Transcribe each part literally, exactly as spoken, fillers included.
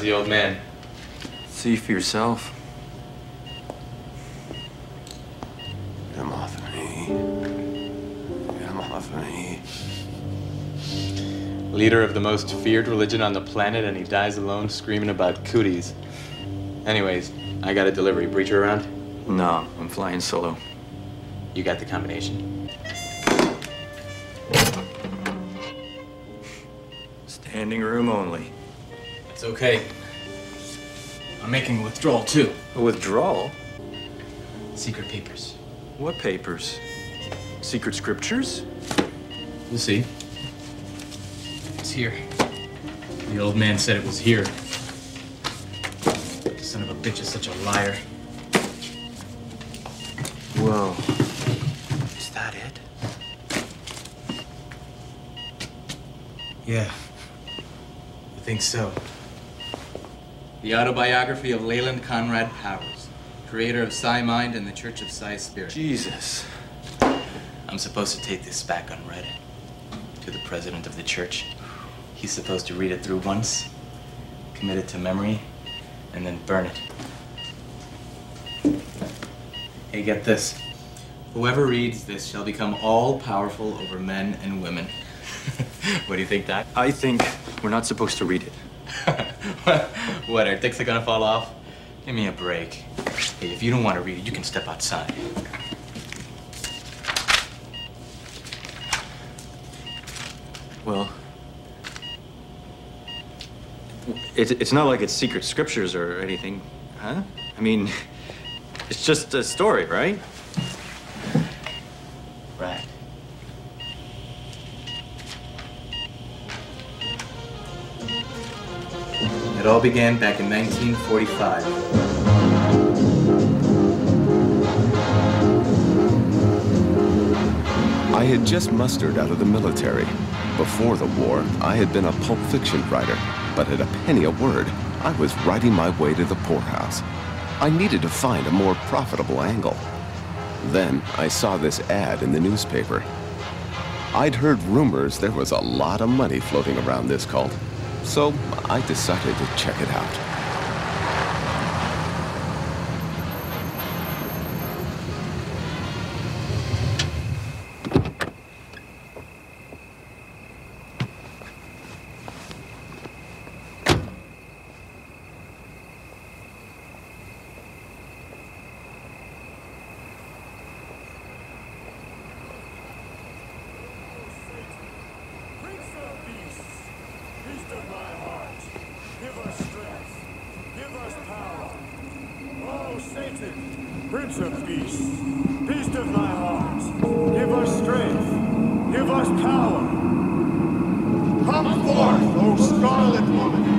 How's the old man? See for yourself. Get him off me. Get him off me. Leader of the most feared religion on the planet, and he dies alone screaming about cooties. Anyways, I got a delivery. Breacher around? No, I'm flying solo. You got the combination. Standing room only. It's okay. I'm making a withdrawal, too. A withdrawal? Secret papers. What papers? Secret scriptures? We'll see. It's here. The old man said it was here. The son of a bitch is such a liar. Whoa. Is that it? Yeah. I think so. The autobiography of Leland Conrad Powers, creator of Psi Mind and the Church of Psi Spirit. Jesus. I'm supposed to take this back unread to the president of the church. He's supposed to read it through once, commit it to memory, and then burn it. Hey, get this. Whoever reads this shall become all-powerful over men and women. What do you think, Doc? I think we're not supposed to read it. What, our dicks are gonna fall off? Give me a break. Hey, if you don't want to read it, you can step outside. Well, it, it's not like it's secret scriptures or anything, huh? I mean, it's just a story, right? Right. It all began back in nineteen forty-five. I had just mustered out of the military. Before the war, I had been a pulp fiction writer, but at a penny a word, I was writing my way to the poorhouse. I needed to find a more profitable angle. Then I saw this ad in the newspaper. I'd heard rumors there was a lot of money floating around this cult, so I decided to check it out. Prince of Peace, beast of my heart, give us strength, give us power. Come forth, O Scarlet Woman.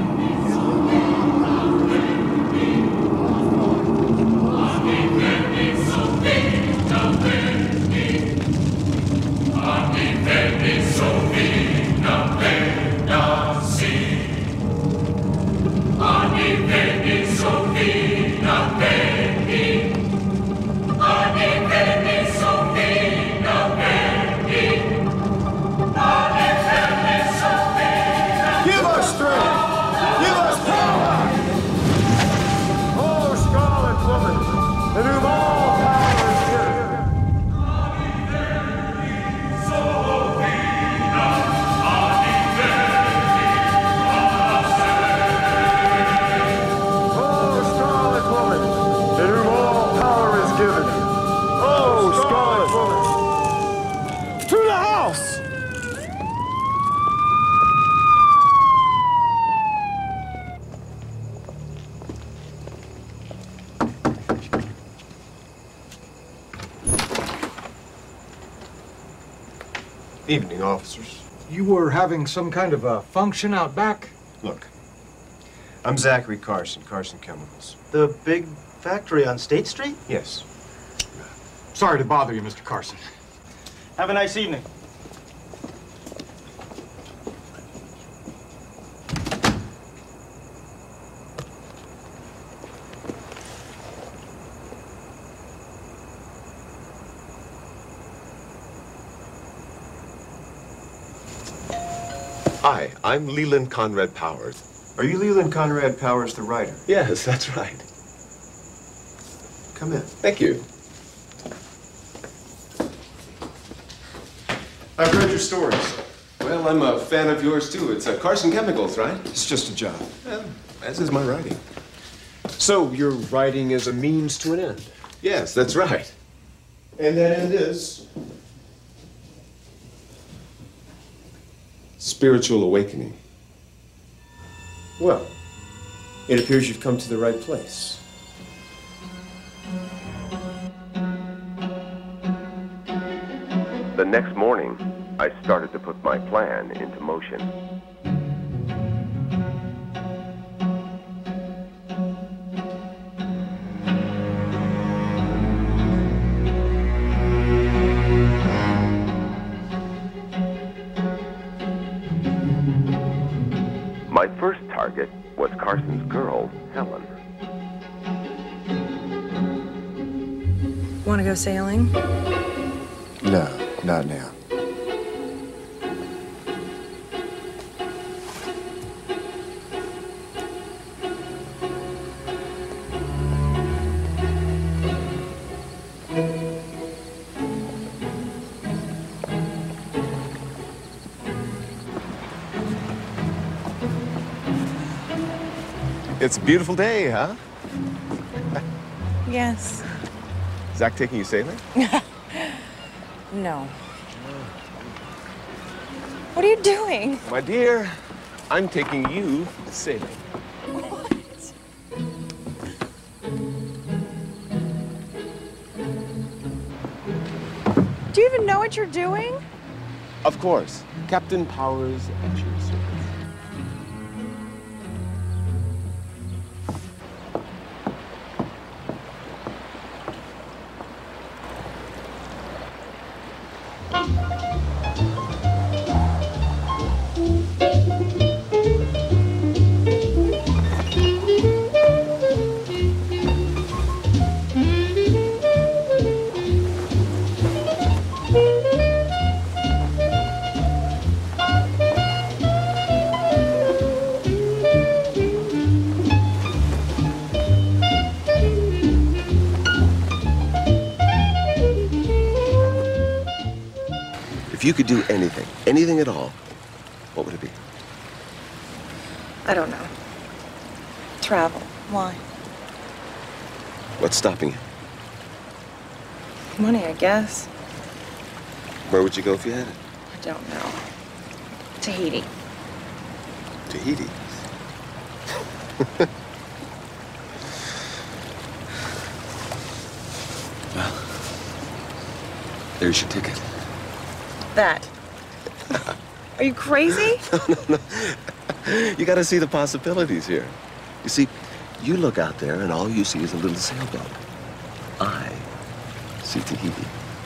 Evening, officers. You were having some kind of a function out back? Look, I'm Zachary Carson, Carson Chemicals. The big factory on State Street? Yes. Sorry to bother you, Mister Carson. Have a nice evening. Hi, I'm Leland Conrad Powers. Are you Leland Conrad Powers, the writer? Yes, that's right. Come in. Thank you. I've read your stories. Well, I'm a fan of yours, too. It's uh, Carson Chemicals, right? It's just a job. Well, as is my writing. So, your writing is a means to an end. Yes, that's right. And that end is? Spiritual awakening. Well, it appears you've come to the right place. The next morning, I started to put my plan into motion. My first target was Carson's girl, Helen. Want to go sailing? No, not now. It's a beautiful day, huh? Yes. Zach taking you sailing? No. What are you doing? My dear, I'm taking you sailing. What? Do you even know what you're doing? Of course. Captain Powers at your service. If you could do anything, anything at all, what would it be? I don't know. Travel. Why? What's stopping you? Money, I guess. Where would you go if you had it? I don't know. Tahiti. Tahiti. Well, there's your ticket. That. Are you crazy? No, no, no. You gotta see the possibilities here. You see, you look out there and all you see is a little sailboat. I see Tahiti.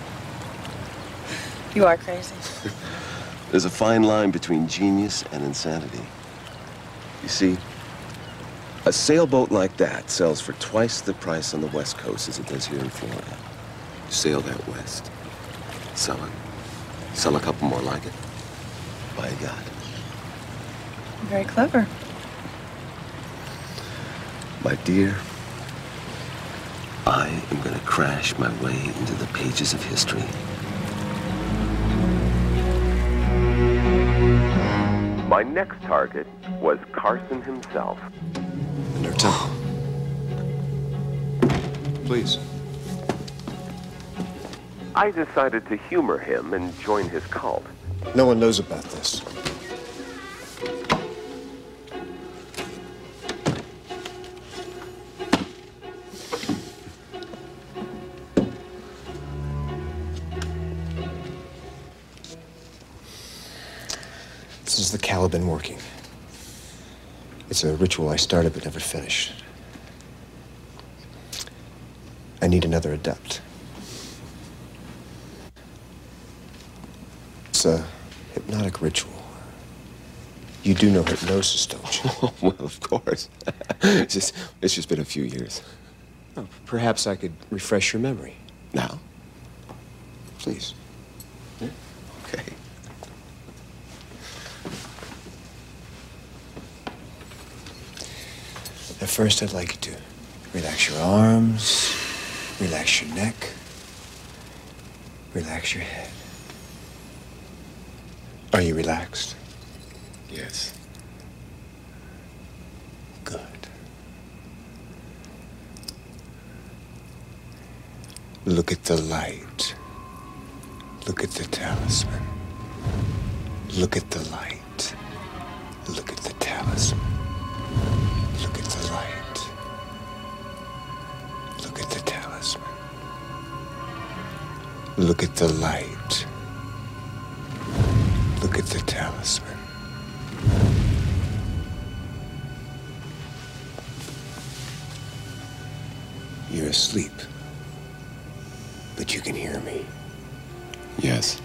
You are crazy. There's a fine line between genius and insanity. You see, a sailboat like that sells for twice the price on the West Coast as it does here in Florida. You sail that west, sell it, sell a couple more like it, buy a yacht. Very clever. My dear, I am going to crash my way into the pages of history. My next target was Carson himself. No time. Please. I decided to humor him and join his cult. No one knows about this. This is the Caliban working. It's a ritual I started but never finished. I need another adept. It's a hypnotic ritual. You do know hypnosis, don't you? Oh, well, of course. it's, just, it's just been a few years. Oh, perhaps I could refresh your memory. Now? Please. Yeah. Okay. first, I'd like you to relax your arms, relax your neck, relax your head. Are you relaxed? Yes. Good. Look at the light. Look at the talisman. Look at the light. Look at the talisman. Look at the light. Look at the talisman. Look at the light. Look at the talisman. You're asleep, but you can hear me. Yes.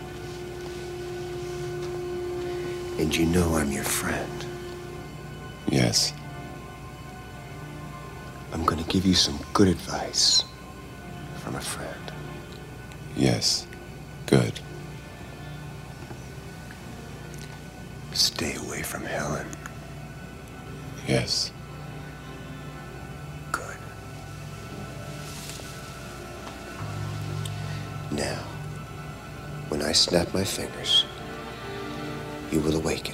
And you know I'm your friend. Yes. I'm gonna give you some good advice from a friend. Yes. Good. Stay away from Helen. Yes. Good. Now, when I snap my fingers, you will awaken.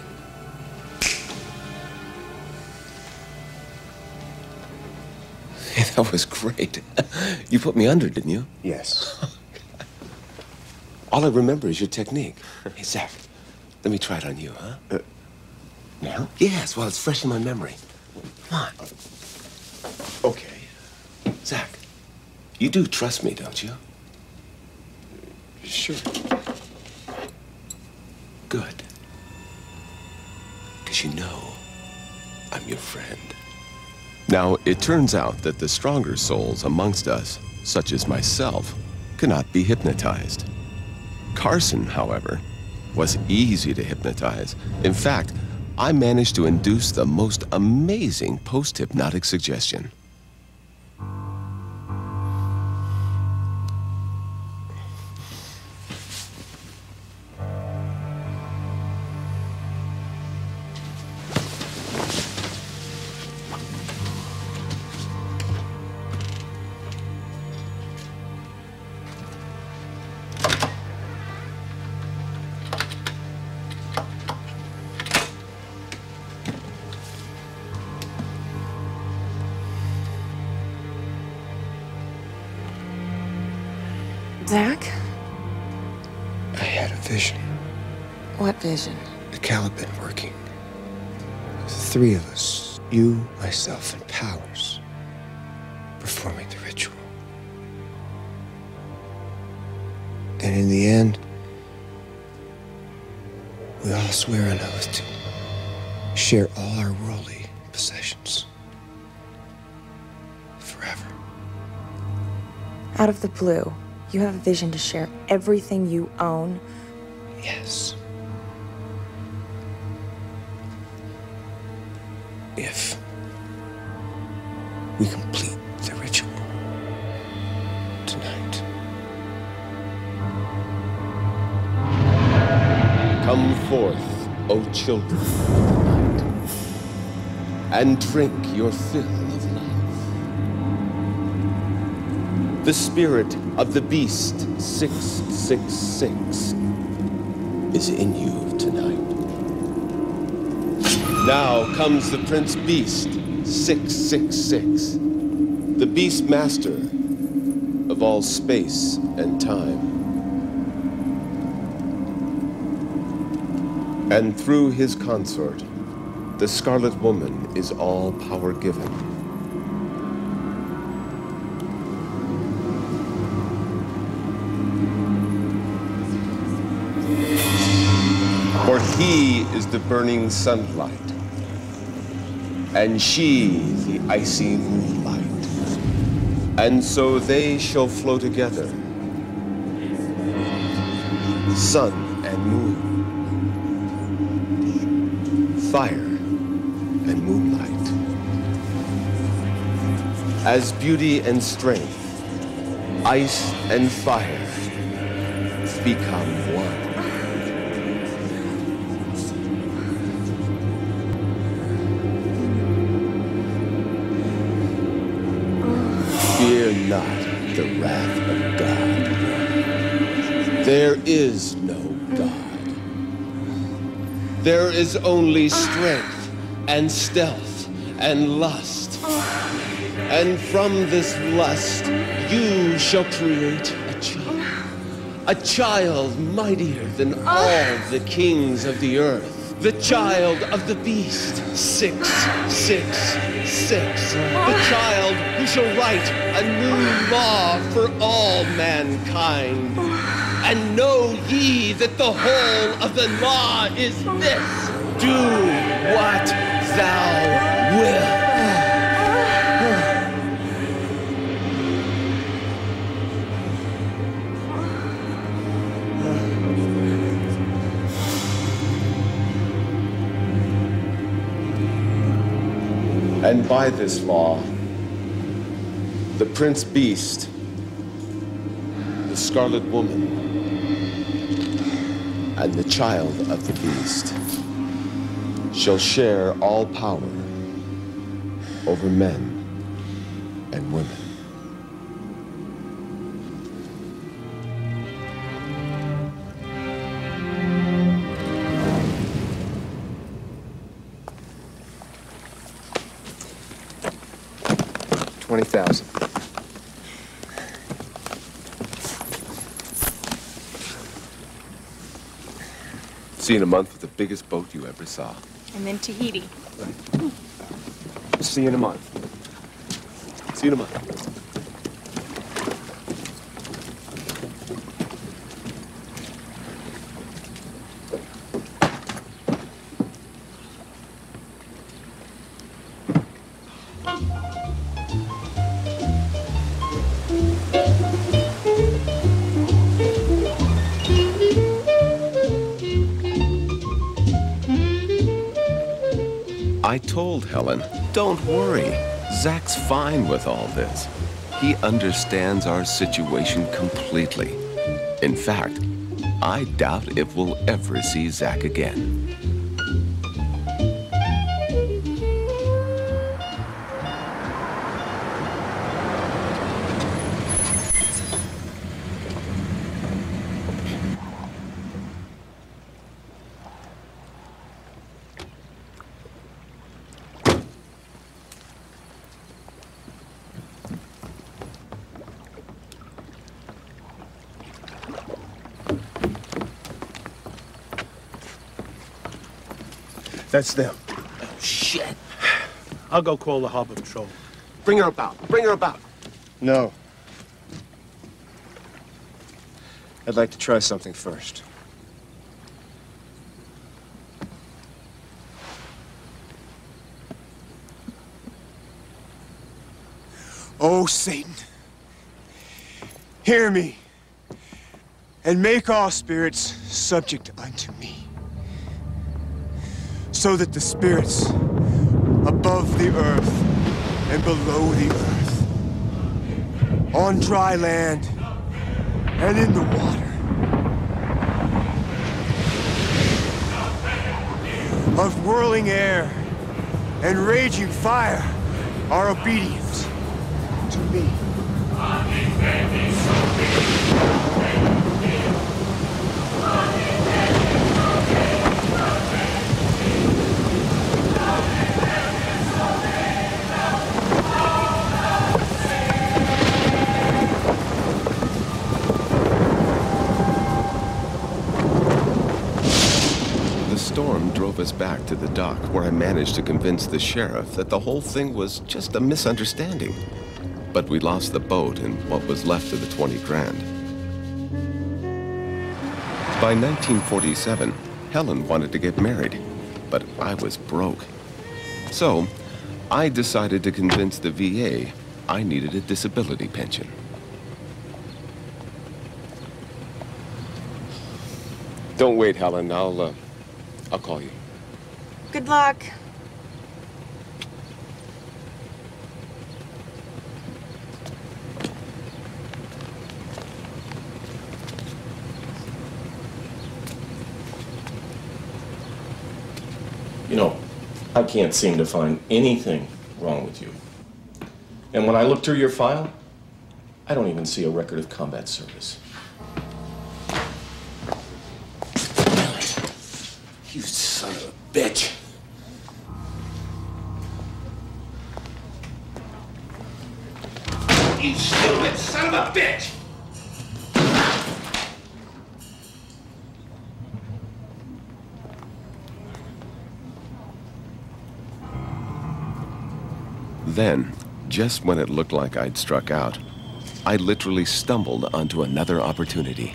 Hey, that was great. You put me under, didn't you? Yes. All I remember is your technique. Hey, Zach, let me try it on you, huh? Uh, now? Yes, well, it's fresh in my memory. Come on. Okay. Zach, you do trust me, don't you? Sure. Good. Because you know I'm your friend. Now, it turns out that the stronger souls amongst us, such as myself, cannot be hypnotized. Carson, however, was easy to hypnotize. In fact, I managed to induce the most amazing post-hypnotic suggestion. Zach? I had a vision. What vision? The Caliban working. The three of us, you, myself, and Powers, performing the ritual. And in the end, we all swear an oath to share all our worldly possessions forever. Out of the blue, you have a vision to share everything you own? Yes. If we complete the ritual tonight. Come forth, O children of the light, and drink your fill of life. The spirit of the beast, six six six, is in you tonight. Now comes the Prince Beast, six six six, the Beast Master of all space and time. And through his consort, the Scarlet Woman is all power given. For he is the burning sunlight, and she the icy moonlight. And so they shall flow together, sun and moon, fire and moonlight, as beauty and strength, ice and fire become one. not the wrath of God. There is no God. There is only strength and stealth and lust. And from this lust, you shall create a child. A child mightier than all the kings of the earth. The child of the beast. Six, six, six. The child who shall write a new law for all mankind. And know ye that the whole of the law is this: do what thou wilt. And by this law, the Prince Beast, the Scarlet Woman, and the child of the beast shall share all power over men and women. twenty thousand. See you in a month with the biggest boat you ever saw. And then Tahiti. See you in a month. See you in a month. I told Helen, don't worry. Zach's fine with all this. He understands our situation completely. In fact, I doubt if we'll ever see Zach again. That's them. Oh, shit. I'll go call the harbor patrol. Bring her about. Bring her about. No. I'd like to try something first. Oh, Satan, hear me, and make all spirits subject unto me, so that the spirits above the earth and below the earth, on dry land and in the water, of whirling air and raging fire, are obedient to me. The storm drove us back to the dock, where I managed to convince the sheriff that the whole thing was just a misunderstanding. But we lost the boat and what was left of the twenty grand. By nineteen forty-seven, Helen wanted to get married, but I was broke. So, I decided to convince the V A I needed a disability pension. Don't wait, Helen. I'll, uh, I'll call you. Good luck. You know, I can't seem to find anything wrong with you. And when I look through your file, I don't even see a record of combat service. You son of a bitch. You stupid son of a bitch! Then, just when it looked like I'd struck out, I literally stumbled onto another opportunity.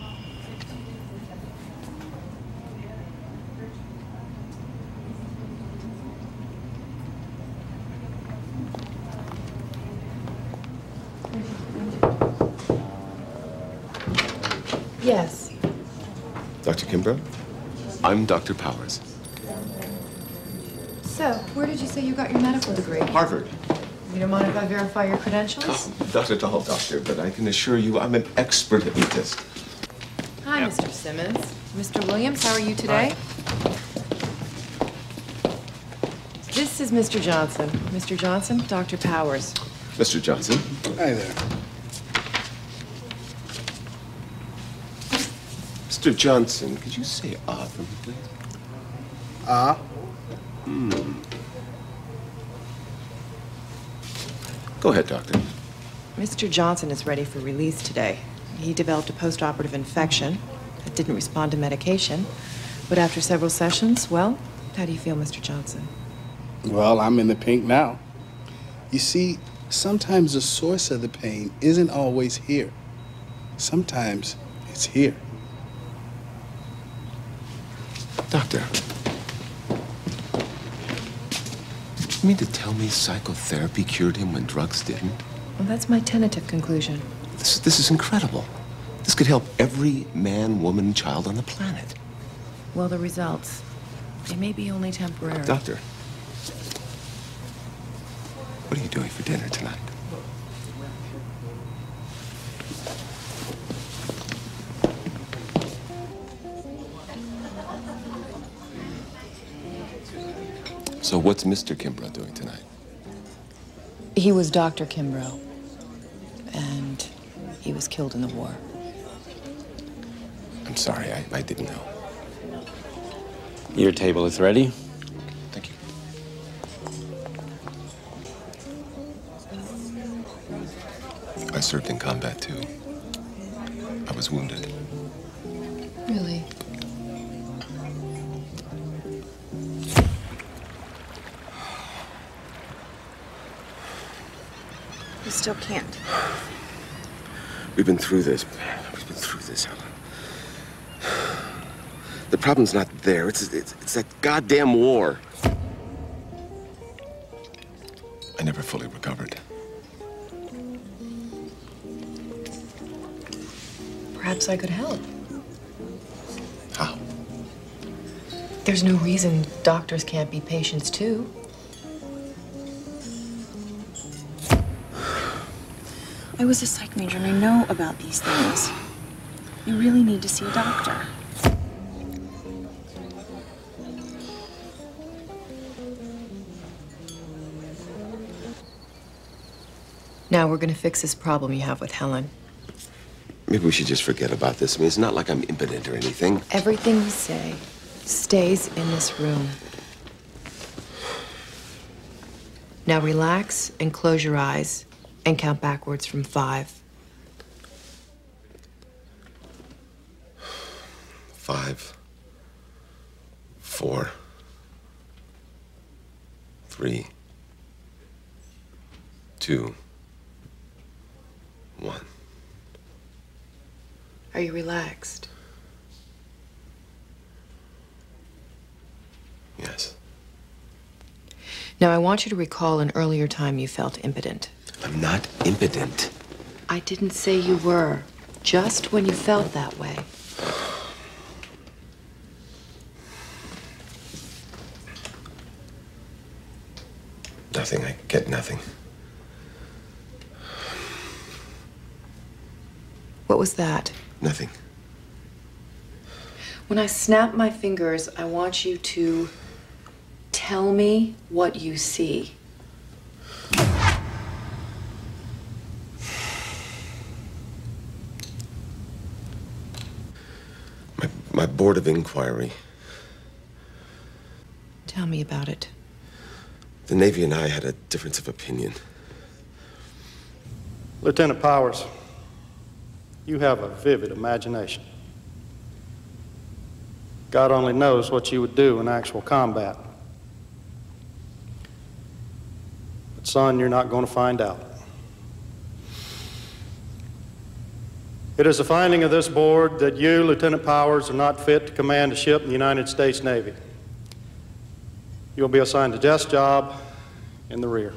Yes. Doctor Kimbrough? I'm Doctor Powers. So, where did you say you got your medical degree? Harvard. You don't mind if I verify your credentials? Oh, not at all, Doctor, but I can assure you I'm an expert hypnotist. Hi, Mister Simmons. Mister Williams, how are you today? This is Mister Johnson. Mister Johnson, Doctor Powers. Mister Johnson. Hi there. Mister Johnson, could you say ah for me, please? Ah? Hmm. Go ahead, Doctor. Mister Johnson is ready for release today. He developed a post-operative infection that didn't respond to medication. But after several sessions, well, how do you feel, Mister Johnson? Well, I'm in the pink now. You see, sometimes the source of the pain isn't always here. Sometimes it's here. Doctor, you mean to tell me psychotherapy cured him when drugs didn't? Well, that's my tentative conclusion. This, this is incredible. This could help every man, woman, child on the planet. Well, the results, they may be only temporary. Doctor, what are you doing for dinner tonight? So what's Mister Kimbrough doing tonight? He was Doctor Kimbrough, and he was killed in the war. I'm sorry, I, I didn't know. Your table is ready. Thank you. I served in combat, too. I was wounded. Really? You still can't. We've been through this. We've been through this, Helen. The problem's not there. It's, it's, it's that goddamn war. I never fully recovered. Perhaps I could help. How? There's no reason doctors can't be patients, too. I was a psych major and I know about these things. You really need to see a doctor. Now we're gonna fix this problem you have with Helen. Maybe we should just forget about this. I mean, it's not like I'm impotent or anything. Everything we say stays in this room. Now relax and close your eyes and count backwards from five. Five. Four. Three. Two. One. Are you relaxed? Yes. Now I want you to recall an earlier time you felt impotent. I'm not impotent. I didn't say you were, just when you felt that way. Nothing. I get nothing. What was that? Nothing. When I snap my fingers, I want you to tell me what you see. My board of inquiry. Tell me about it. The Navy and I had a difference of opinion. Lieutenant Powers, you have a vivid imagination. God only knows what you would do in actual combat. But son, you're not going to find out. It is a finding of this board that you, Lieutenant Powers, are not fit to command a ship in the United States Navy. You'll be assigned a desk job in the rear.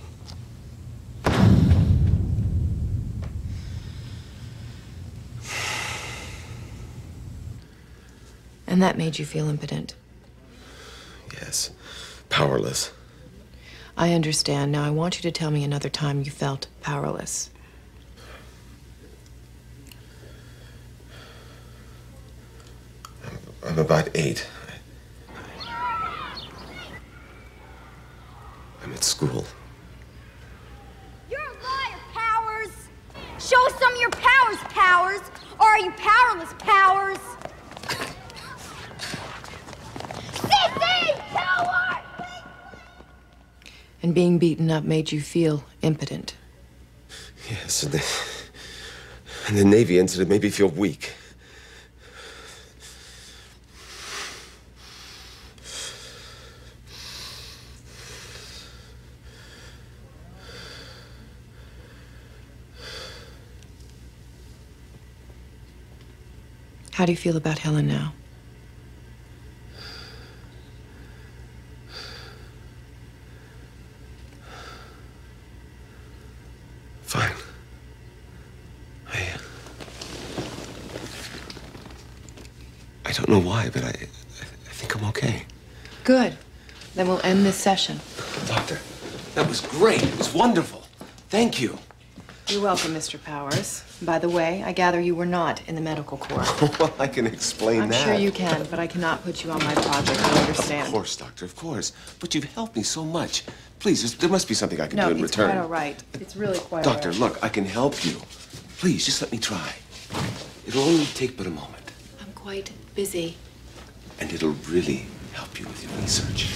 And that made you feel impotent? Yes, powerless. I understand. Now I want you to tell me another time you felt powerless. I'm about eight. I'm at school. You're a liar, Powers! Show us some of your powers, Powers! Or are you powerless, Powers? Sissy! Coward! And being beaten up made you feel impotent? Yes, and the, and the Navy incident made me feel weak. How do you feel about Helen now? Fine. I... I don't know why, but I... I think I'm okay. Good. Then we'll end this session. Doctor, that was great. It was wonderful. Thank you. You're welcome, Mister Powers. By the way, I gather you were not in the medical corps. Well, I can explain I'm that. sure you can, but I cannot put you on my project. You understand? Of course, Doctor, of course. But you've helped me so much. Please, there's- there must be something I can No, do in it's return. quite all right. It's really quite all Doctor, right. look, I can help you. Please, just let me try. It'll only take but a moment, I'm quite busy. and it'll really help you with your research.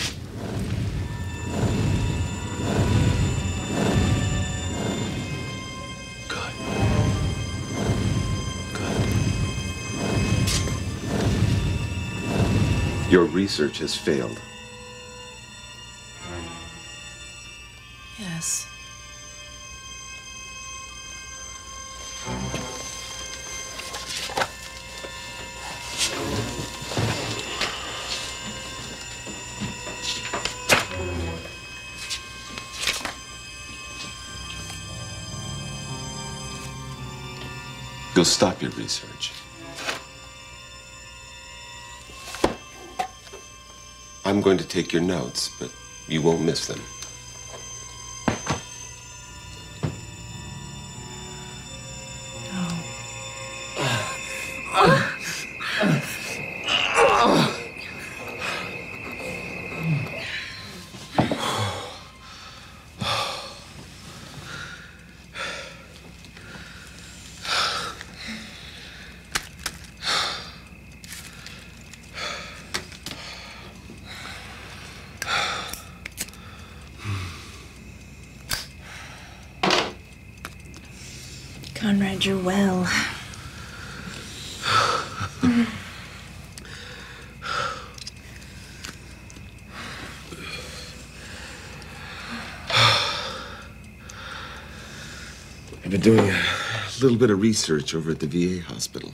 Your research has failed. Yes. You'll stop your research. I'm going to take your notes, but you won't miss them. Conrad, you're well. I've been doing a little bit of research over at the V A hospital.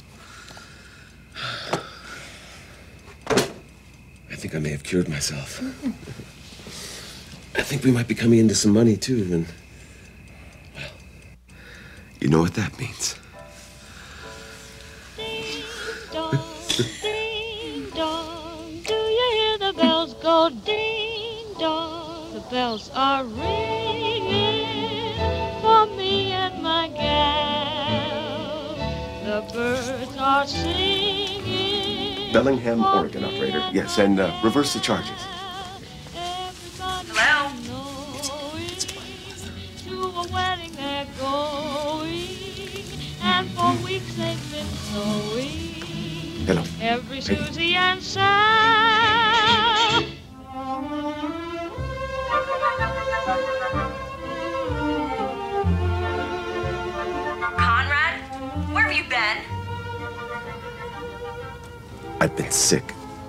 I think I may have cured myself. I think we might be coming into some money, too, and... well, you know what that means. Ding dong, do you hear the bells go ding dong? The bells are ringing for me and my gal. The birds are singing. Bellingham, Oregon, operator. Yes, and uh, reverse the charges. Hello? To a wedding they're going, and for weeks they've been sewing. Hello. Every sweet Susie and Sal. Conrad, where have you been? I've been sick.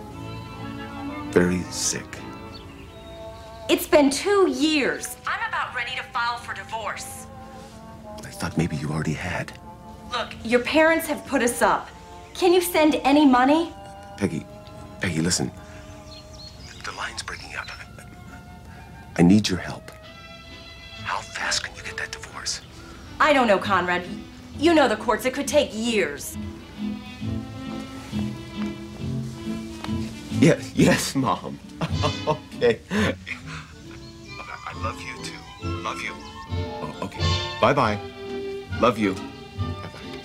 Very sick. It's been two years. I'm about ready to file for divorce. I thought maybe you already had. Look, your parents have put us up. Can you send any money? Peggy, Peggy, listen. The line's breaking up. I need your help. How fast can you get that divorce? I don't know, Conrad. You know the courts. It could take years. Yeah, yes, Mom. Okay. I love you too. Love you. Oh, okay. Bye-bye. Love you. Bye-bye.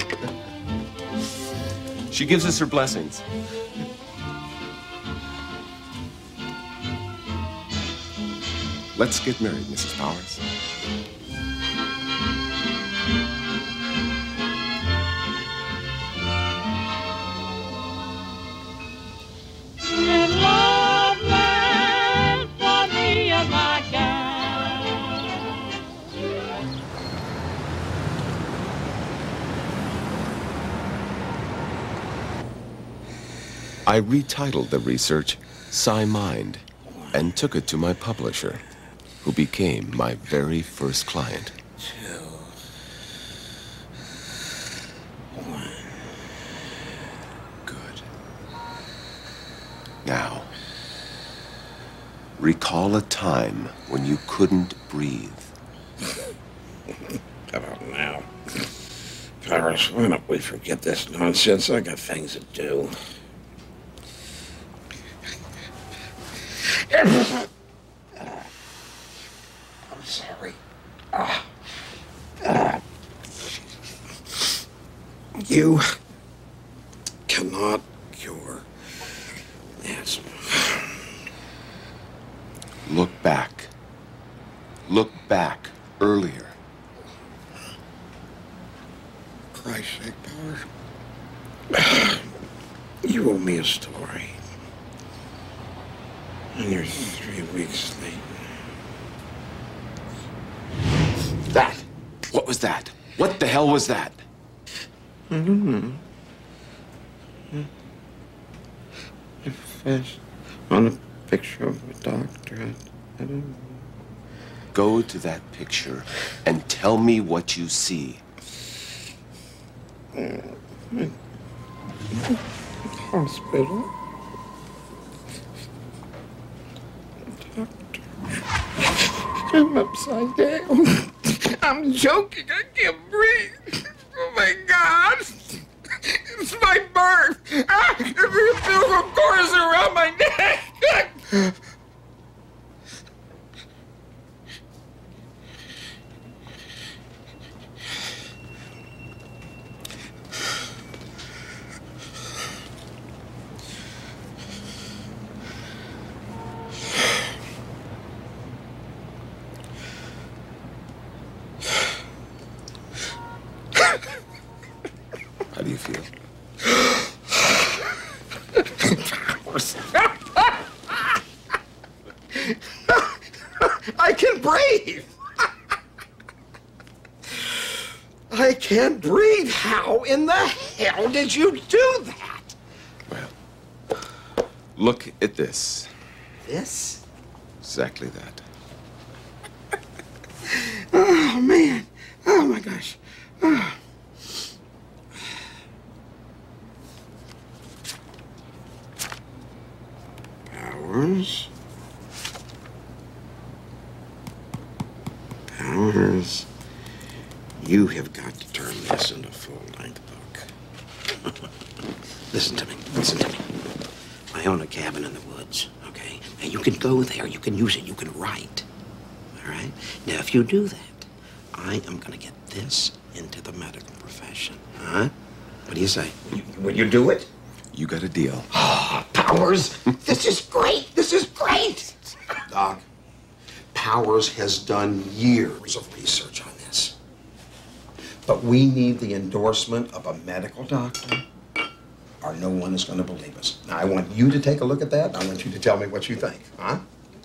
She gives us her blessings. Let's get married, Missus Powers. In love land for me and my gal. I retitled the research Psi Mind and took it to my publisher, who became my very first client. Good. Now, recall a time when you couldn't breathe. How about now? Paris, why don't we forget this nonsense? I got things to do. I'm sorry. Ah. Ah. You cannot cure asthma. Look back. Look back earlier. Christ's sake, Power. You owe me a story. And you're three weeks late. That! What was that? What the hell was that? I don't know. A fish on a picture of a doctor. I, I don't know. Go to that picture and tell me what you see. Uh, hospital. Doctor. I'm upside down. I'm joking. I can't breathe. Oh my God. It's my birth. Ah, the umbilical cord is around my neck. How do you feel? I can breathe. I can't breathe. How in the hell did you do that? Well, look at this. This? Exactly that. Oh, man. Oh, my gosh. Oh. Powers. Powers. You have got to turn this into a full-length book. Listen to me. Listen to me. I own a cabin in the woods, okay? And you can go there. You can use it. You can write. All right? Now, if you do that, I am going to get this into the medical profession. Huh? What do you say? Will you, will you do it? You got a deal. Oh, Powers, this is great. This is great. Doc, Powers has done years of research on this. But we need the endorsement of a medical doctor or no one is going to believe us. Now, I want you to take a look at that. I want you to tell me what you think, huh?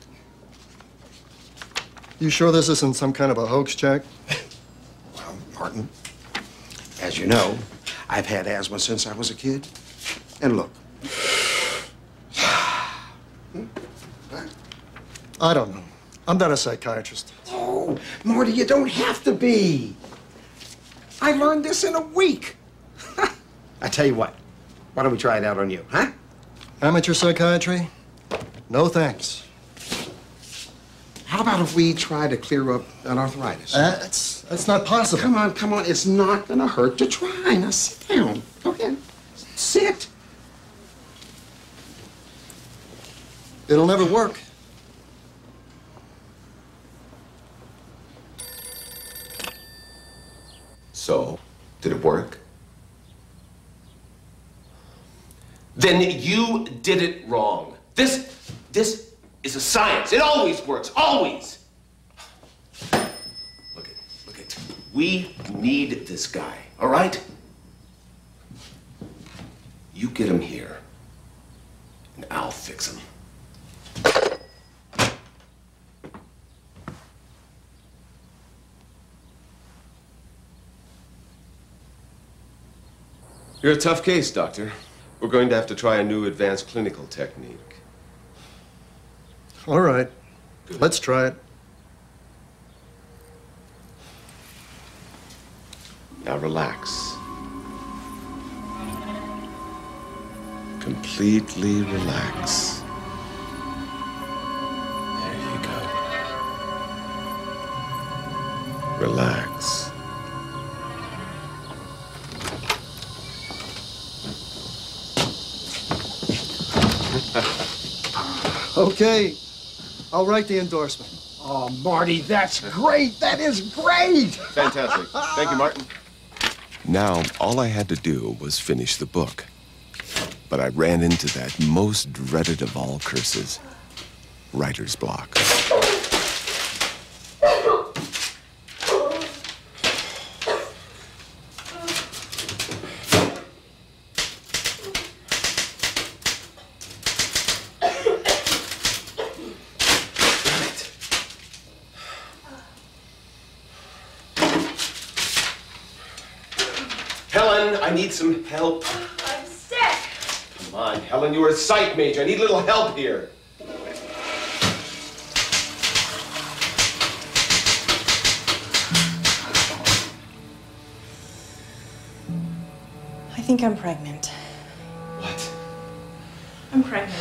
You sure this isn't some kind of a hoax, Jack? Well, Martin, as you know, I've had asthma since I was a kid. And look. I don't know. I'm not a psychiatrist. Oh, Marty, you don't have to be. I learned this in a week. I tell you what, why don't we try it out on you, huh? Amateur psychiatry? No thanks. How about if we try to clear up an arthritis? Uh, that's, that's not possible. Come on, come on. It's not gonna hurt to try. Now sit down. Go ahead. Sit. It'll never work. So, did it work? Then you did it wrong. This, this is a science. It always works, always. Look at, look at. We need this guy, all right? You get him here, and I'll fix him. You're a tough case, Doctor. We're going to have to try a new advanced clinical technique. All right. Let's try it. Now relax. Completely relax. There you go. Relax. Okay, I'll write the endorsement. Oh, Marty, that's great. That is great. Fantastic. Thank you, Martin. Now, all I had to do was finish the book. But I ran into that most dreaded of all curses, writer's block. Helen, I need some help. I'm sick. Come on, Helen, you're a psych major. I need a little help here. I think I'm pregnant. What? I'm pregnant.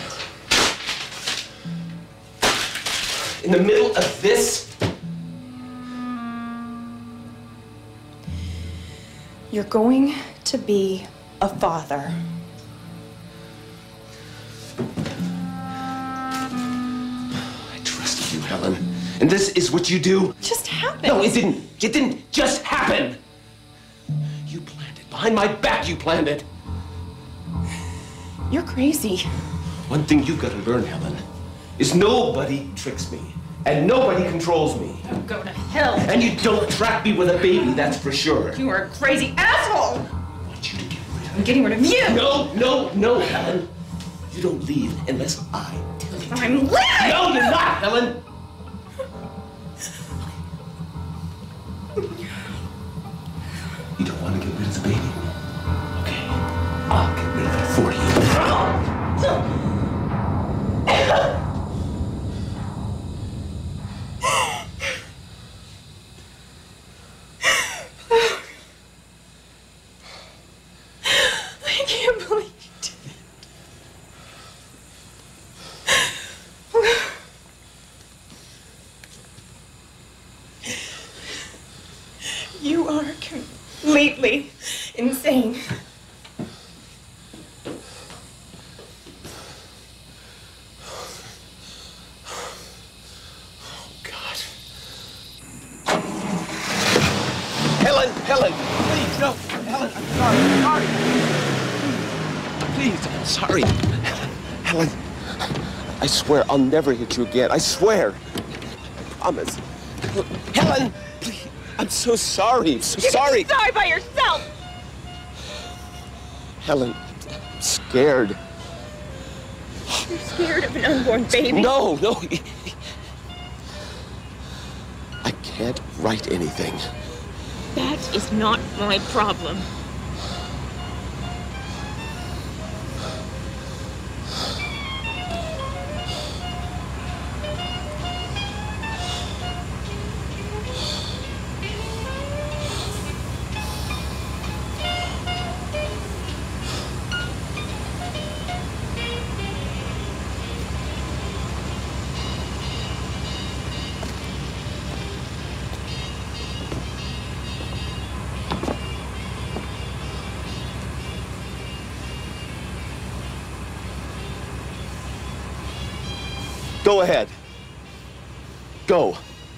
In the middle of this? You're going to be a father. I trusted you, Helen. And this is what you do? It just happened. No, it didn't. It didn't just happen. You planned it. Behind my back, you planned it. You're crazy. One thing you've got to learn, Helen, is nobody tricks me. And nobody controls me. You go to hell. And you don't trap me with a baby, that's for sure. You are a crazy asshole. I want you to get rid of me. I'm getting rid of you. No, no, no, Helen. You don't leave unless I tell you to. I'm leaving. No, you're not, Helen. You don't want to get rid of the baby? Okay, I'll get rid of it for you. I can't believe you did it. You are completely insane. Helen, Helen, please, no. Helen, I'm sorry, I'm sorry. Please, I'm sorry. Helen, Helen, I swear I'll never hit you again. I swear. I promise. Helen, please. I'm so sorry. I'm so You sorry. can be sorry by yourself. Helen, I'm scared. You're scared of an unborn baby? No, no. I can't write anything. That is not my problem. Go ahead. Go.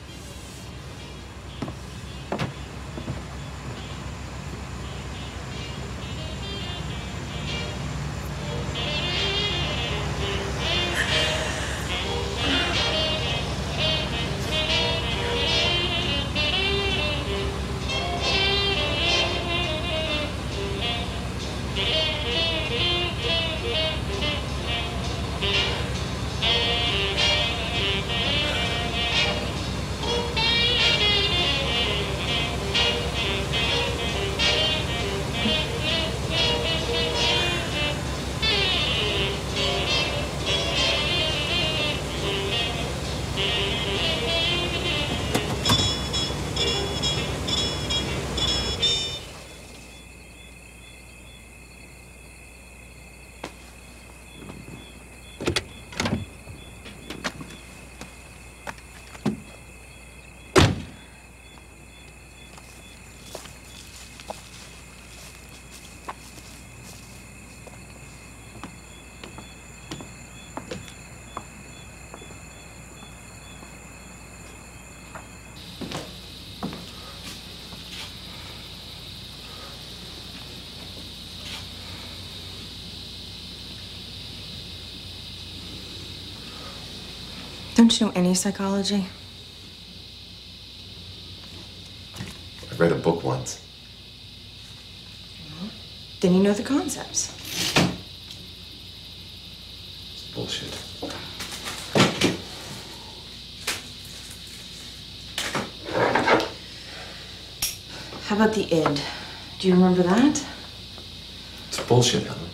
Don't you know any psychology? I read a book once. Then you know the concepts. It's bullshit. How about the id? Do you remember that? It's bullshit, Helen.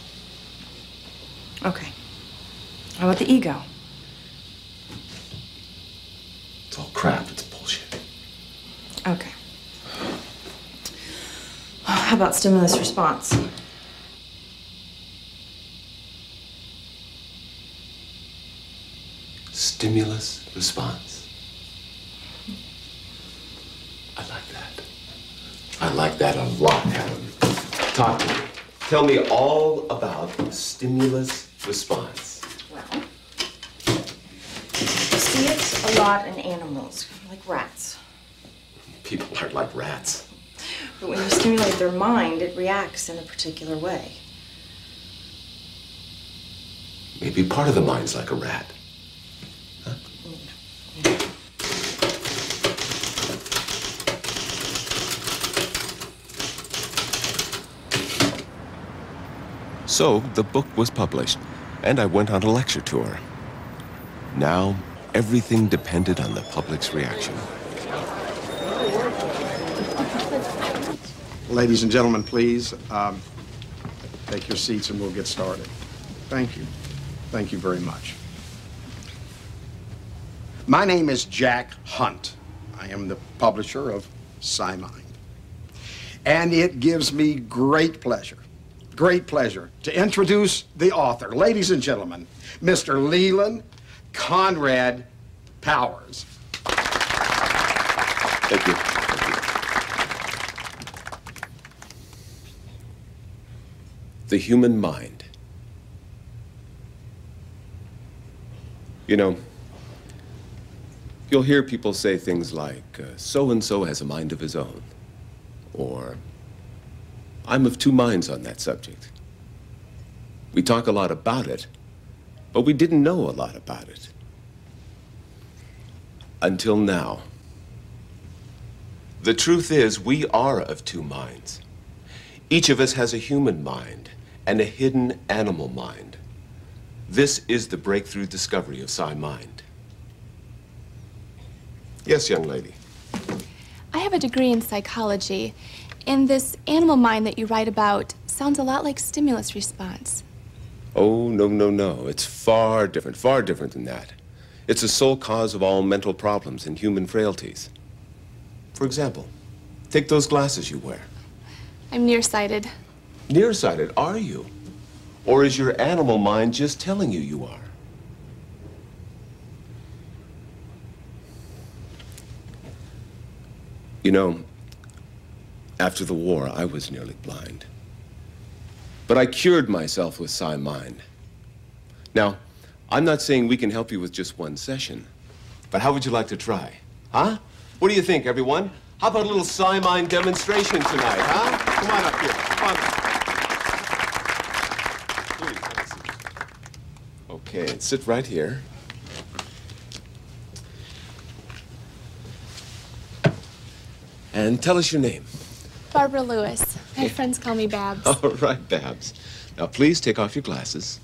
Okay. How about the ego? It's all crap. It's bullshit. Okay. How about stimulus response? Stimulus response. I like that. I like that a lot, Helen. Talk to me. Tell me all about stimulus response. Well, you see it a lot in animals, like rats. People aren't like rats. But when you stimulate their mind, it reacts in a particular way. Maybe part of the mind's like a rat. Huh? So the book was published, and I went on a lecture tour. Now, everything depended on the public's reaction. Ladies and gentlemen, please, um, take your seats and we'll get started. Thank you. Thank you very much. My name is Jack Hunt. I am the publisher of PsyMind. And it gives me great pleasure, great pleasure to introduce the author. Ladies and gentlemen, Mister Leland Conrad Powers. Thank you. The human mind. You know, you'll hear people say things like, uh, so-and-so has a mind of his own, or I'm of two minds on that subject. We talk a lot about it, but we didn't know a lot about it. Until now. The truth is, we are of two minds. Each of us has a human mind and a hidden animal mind. This is the breakthrough discovery of Psi Mind. Yes, young lady. I have a degree in psychology, and this animal mind that you write about sounds a lot like stimulus response. Oh, no, no, no. It's far different, far different than that. It's the sole cause of all mental problems and human frailties. For example, take those glasses you wear. I'm nearsighted. Nearsighted, are you? Or is your animal mind just telling you you are? You know, after the war, I was nearly blind. But I cured myself with Psi Mind. Now, I'm not saying we can help you with just one session, but how would you like to try? Huh? What do you think, everyone? How about a little Psi Mind demonstration tonight, huh? Come on up here. Come on. Please, have a seat. Okay, and sit right here. And tell us your name. Barbara Lewis. My friends call me Babs. All right, Babs. Now, please take off your glasses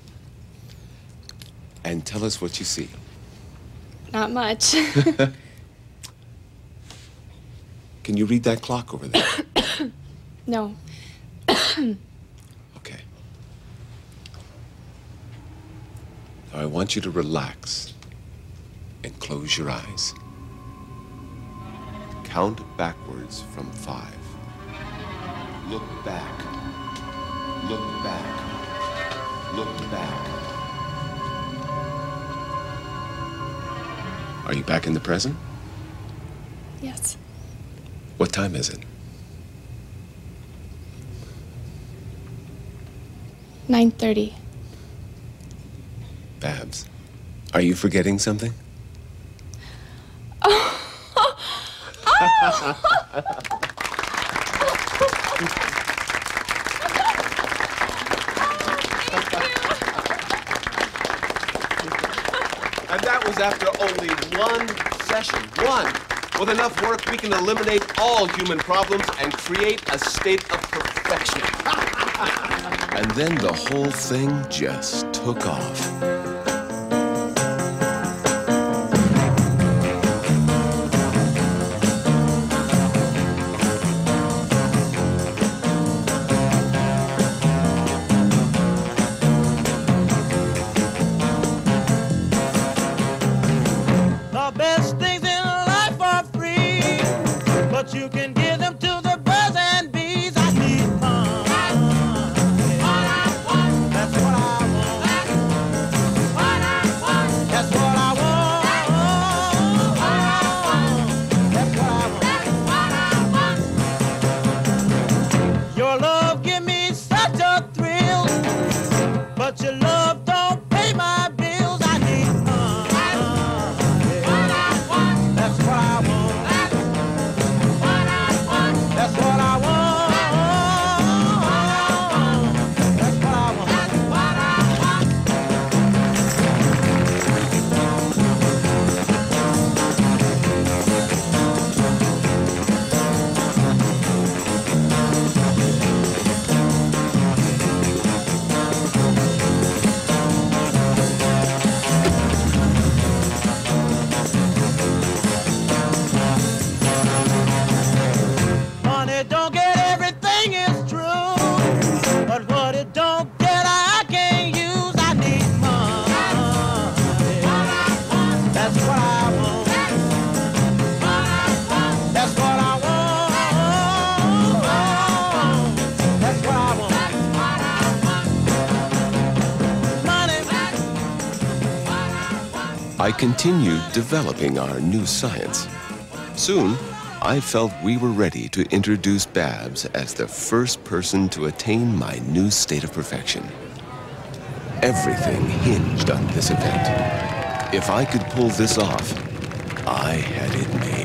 and tell us what you see. Not much. Can you read that clock over there? No. Okay. Now, I want you to relax and close your eyes. Count backwards from five. Look back. Look back. Look back. Are you back in the present? Yes. What time is it? nine thirty. Babs, are you forgetting something? Oh. And that was after only one session. One. With enough work, we can eliminate all human problems and create a state of perfection. And then the whole thing just took off. The best things in life are free, but you can give them to the birds and bees. I need fun. That's what I want. That's what I want. That's what I want. Your love give me such a thrill, but your love don't pay my bills. I need fun. That's what I want. That's what I want. That's what I want. Money don't get everything, it's true. But what it don't get, I can't use. I need money. That's what I want. That's what I want. That's what I want. Money. I continued developing our new science. Soon, I felt we were ready to introduce Babs as the first person to attain my new state of perfection. Everything hinged on this event. If I could pull this off, I had it made.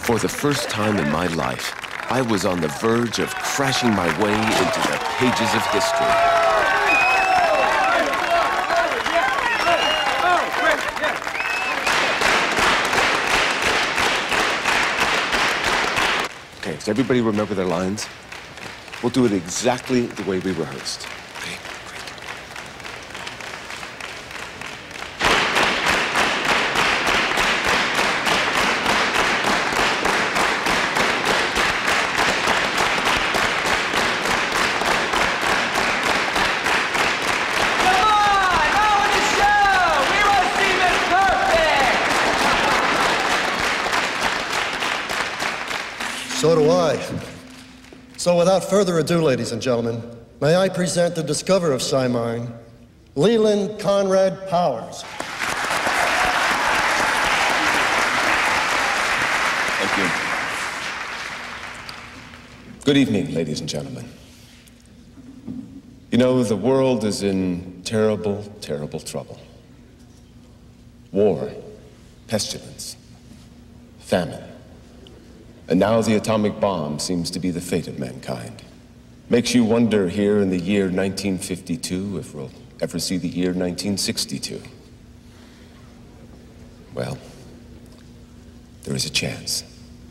For the first time in my life, I was on the verge of crashing my way into the pages of history. Okay, does everybody remember their lines? We'll do it exactly the way we rehearsed. Okay, great. So do I. So without further ado, ladies and gentlemen, may I present the discoverer of Psi-Mine, Leland Conrad Powers. Thank you. Good evening, ladies and gentlemen. You know, the world is in terrible, terrible trouble. War, pestilence, famine. And now the atomic bomb seems to be the fate of mankind. Makes you wonder here in the year nineteen fifty-two if we'll ever see the year nineteen sixty-two. Well, there is a chance.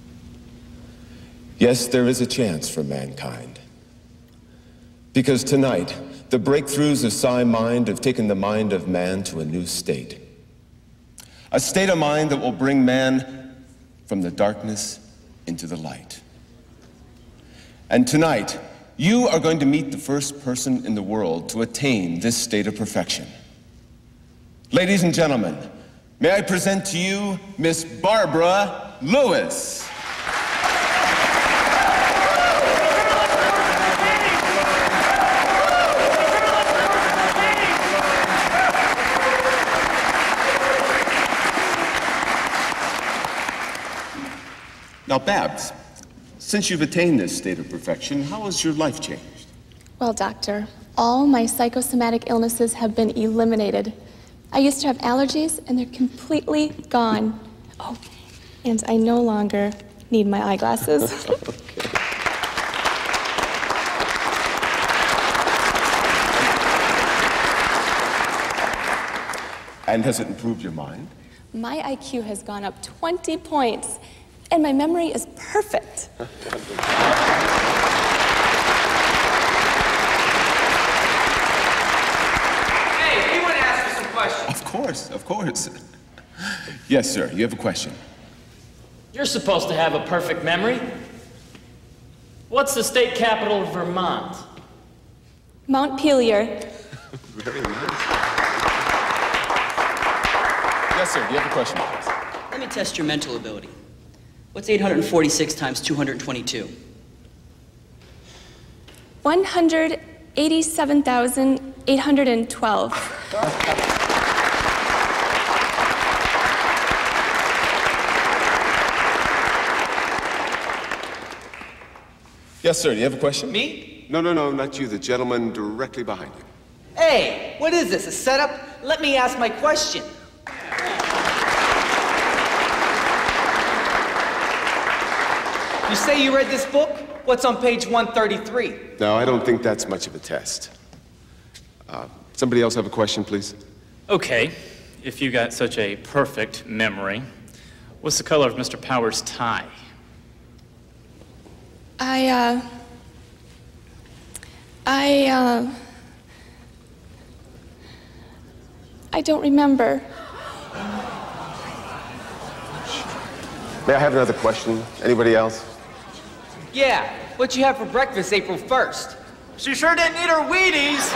Yes, there is a chance for mankind. Because tonight, the breakthroughs of Psi-Mind have taken the mind of man to a new state. A state of mind that will bring man from the darkness into the light. And tonight, you are going to meet the first person in the world to attain this state of perfection. Ladies and gentlemen, may I present to you Miss Barbara Lewis. Now, Babs, since you've attained this state of perfection, how has your life changed? Well, doctor, all my psychosomatic illnesses have been eliminated. I used to have allergies, and they're completely gone. Oh, and I no longer need my eyeglasses. Okay. And has it improved your mind? My I Q has gone up twenty points. And my memory is perfect. Hey, we want to ask you some questions. Of course, of course. Yes, sir, you have a question. You're supposed to have a perfect memory. What's the state capital of Vermont? Montpelier. Very nice. Yes, sir, do you have a question, please? Let me test your mental ability. What's eight hundred forty-six times two hundred twenty-two? one hundred eighty-seven thousand eight hundred twelve. Yes, sir, do you have a question? Me? No, no, no, not you, the gentleman directly behind you. Hey, what is this, a setup? Let me ask my question. You say you read this book? What's on page one thirty-three? No, I don't think that's much of a test. Uh, somebody else have a question, please? Okay, if you got such a perfect memory, what's the color of Mister Powers' tie? I, uh... I, uh... I don't remember. May I have another question? Anybody else? Yeah, what'd you have for breakfast April first? She sure didn't eat her Wheaties.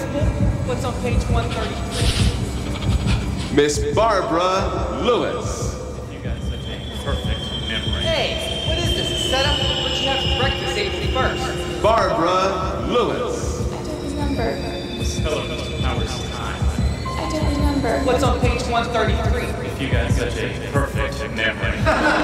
this book? What's on page one thirty-three? Miss Barbara Lewis. You got such a perfect memory. Hey, what is this, a setup? What'd you have for breakfast April first? Barbara Lewis. I don't remember. What's the color of Mister Powers' time? I don't remember. What's on page one thirty-three? If you got such a perfect memory.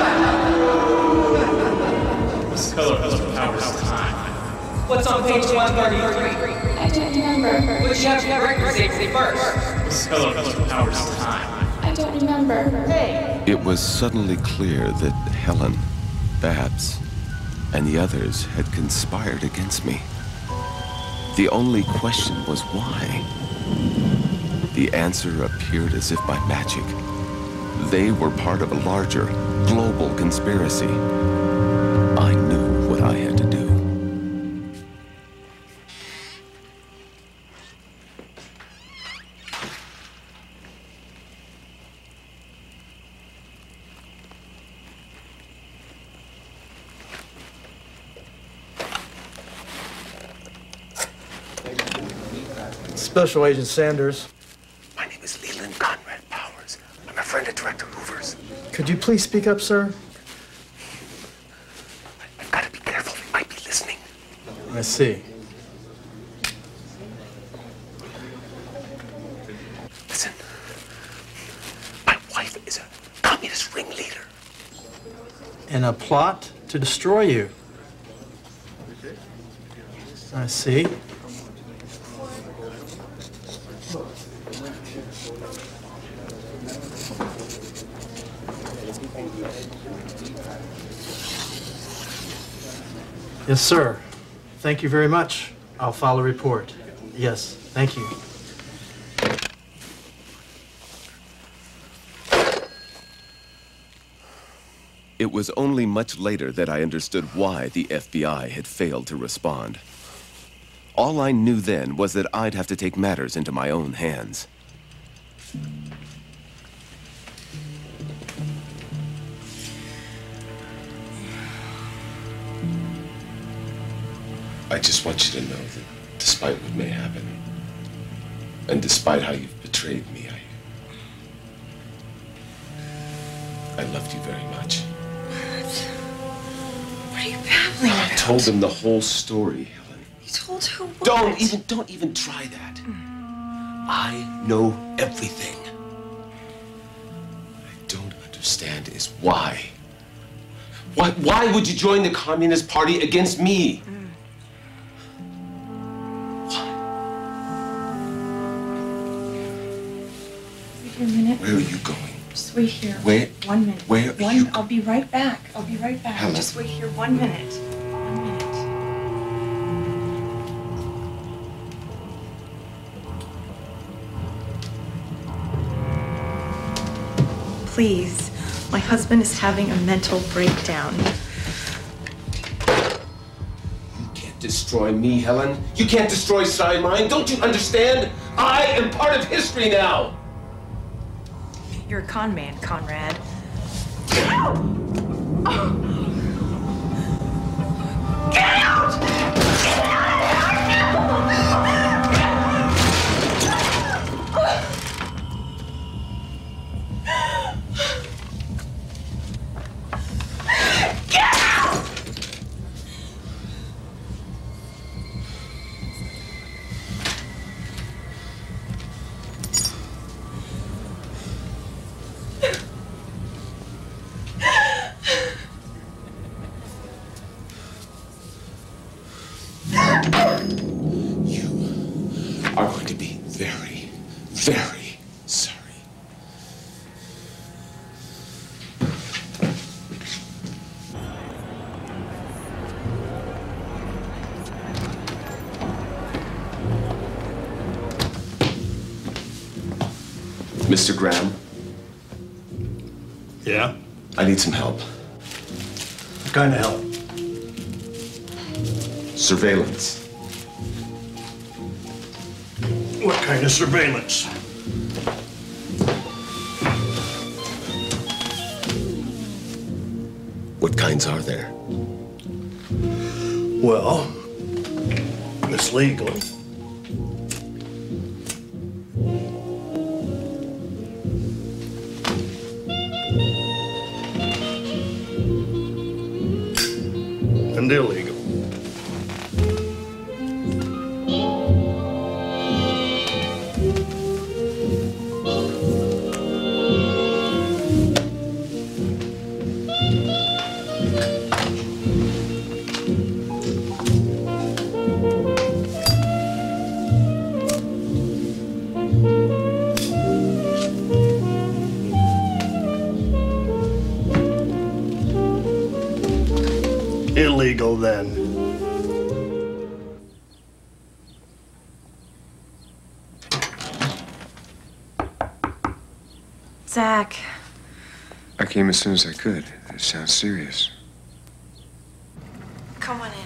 What's the color of Mister Powers' time? What's on page one thirty-three? I don't remember. What'd you have for breakfast April first? What's the color of Mister Powers' time? I don't remember. Hey. It was suddenly clear that Helen, Babs, and the others had conspired against me. The only question was why. The answer appeared as if by magic. They were part of a larger, global conspiracy. I knew what I had to do. Special Agent Sanders. My name is Leland Conrad Powers. I'm a friend of Director Hoover's. Could you please speak up, sir? I've got to be careful. They might be listening. I see. Listen. My wife is a communist ringleader. In a plot to destroy you. I see. Yes, sir. Thank you very much. I'll file a report. Yes, thank you. It was only much later that I understood why the F B I had failed to respond. All I knew then was that I'd have to take matters into my own hands. I just want you to know that despite what may happen, and despite how you've betrayed me, I... I loved you very much. What are you babbling about? I told them the whole story, Helen. You told who what? Don't even, don't even try that. I know everything. What I don't understand is why. Why, why would you join the Communist Party against me? Wait here a minute. Where are you going? Just wait here. Where? One minute. Where are One. you I'll be right back. I'll be right back. Helen. Just wait here one minute. One minute. Please, my husband is having a mental breakdown. You can't destroy me, Helen. You can't destroy Simon. Don't you understand? I am part of history now. You're a con man, Conrad. Get out! Get out! Get out! Are going to be very, very sorry. Mister Graham? Yeah? I need some help. What kind of help? Surveillance. What kind of surveillance? What kinds are there? Well, it's legal. and illegal. Illegal, then. Zach. I came as soon as I could. It sounds serious. Come on in.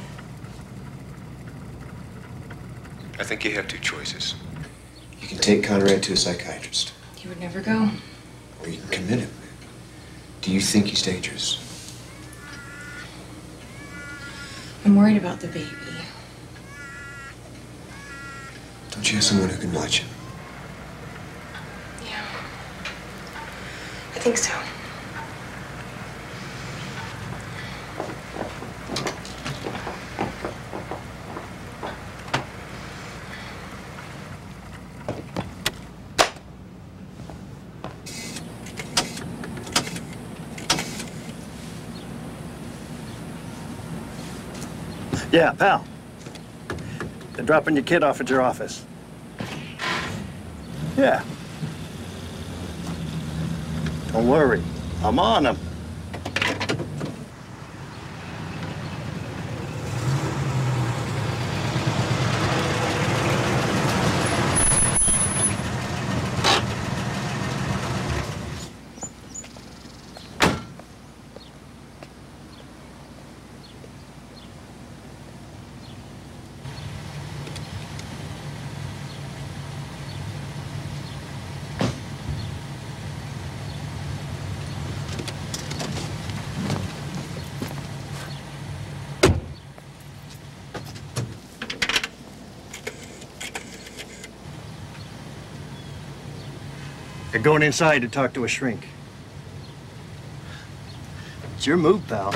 I think you have two choices. You can take Conrad to a psychiatrist, He would never go. or you can commit him. Do you think he's dangerous? I'm worried about the baby. Don't you have someone who can watch him? Yeah. I think so. Yeah, pal. They're dropping your kid off at your office. Yeah. Don't worry. I'm on him. They're going inside to talk to a shrink. It's your move, pal.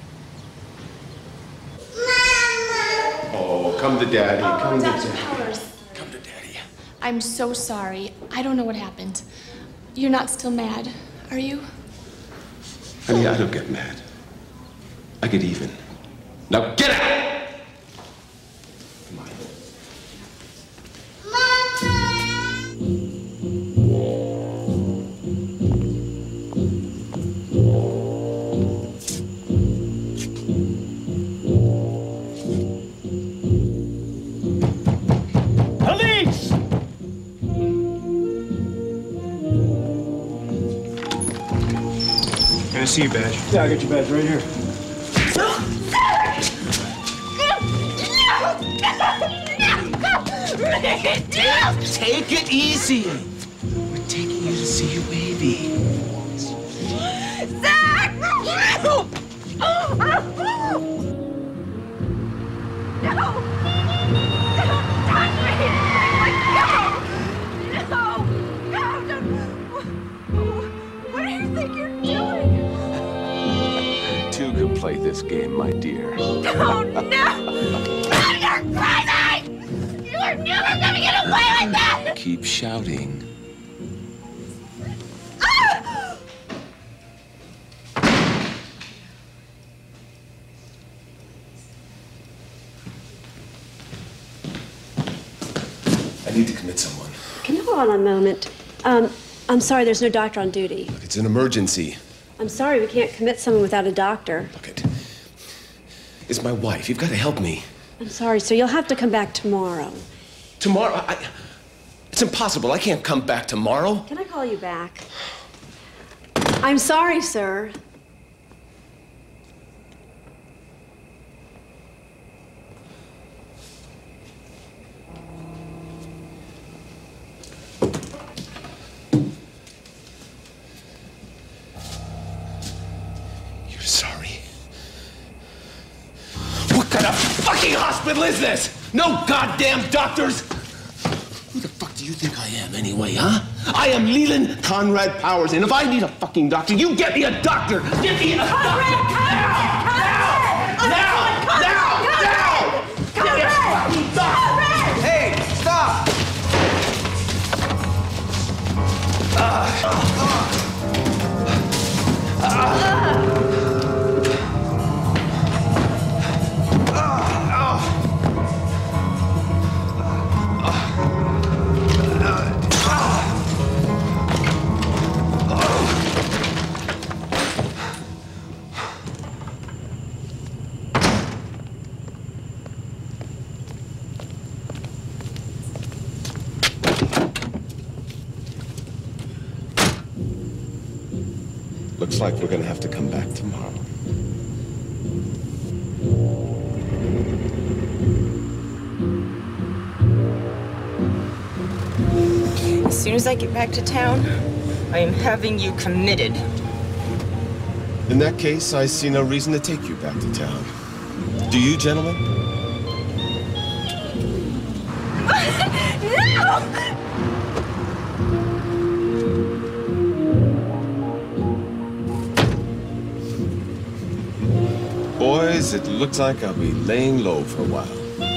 Oh, come to Daddy. Oh, Come to Doctor Daddy. Powers. Come to Daddy. I'm so sorry. I don't know what happened. You're not still mad, are you? Honey, I don't get mad. I get even. Now get out! Come on. Police! Can I see your badge? Yeah, I got your badge right here. Take it easy. We're taking you to see your baby. Zach! No! No! Don't touch me! Let go! No! No! Don't. What do you think you're doing? Two can play this game, my dear. Oh, no! No, you're crazy! You are never gonna get away with that! Keep shouting. Ah! I need to commit someone. Can you hold on a moment? Um, I'm sorry, there's no doctor on duty. It's an emergency. I'm sorry, we can't commit someone without a doctor. Look it. It's my wife. You've got to help me. I'm sorry, sir. You'll have to come back tomorrow. Tomorrow? I, it's impossible. I can't come back tomorrow. Can I call you back? I'm sorry, sir. You're sorry. What kind of fucking hospital is this? No goddamn doctors! Who the fuck do you think I am anyway, huh? I am Leland Conrad Powers, and if I need a fucking doctor, you get me a doctor! Get me a doctor! Now! Now! Now! Looks like we're gonna have to come back tomorrow. As soon as I get back to town, I am having you committed. In that case, I see no reason to take you back to town. Do you, gentlemen? No! Boys, it looks like I'll be laying low for a while.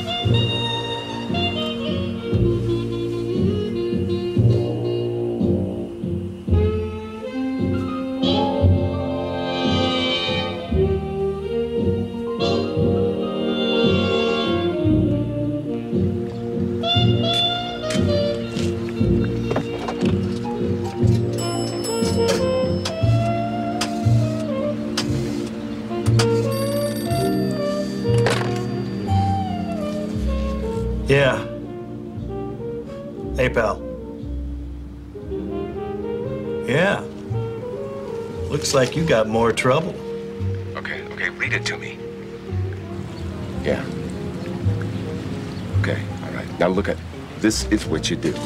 Yeah. Hey, pal. Yeah. Looks like you got more trouble. Okay, okay, read it to me. Yeah. Okay, all right. Now look at, this is what you do.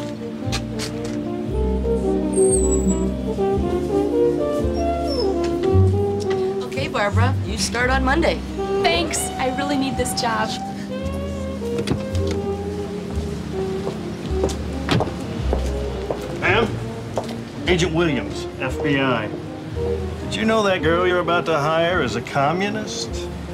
Okay, Barbara, you start on Monday. Thanks. I really need this job. Ma'am? Agent Williams, F B I. Did you know that girl you're about to hire is a communist?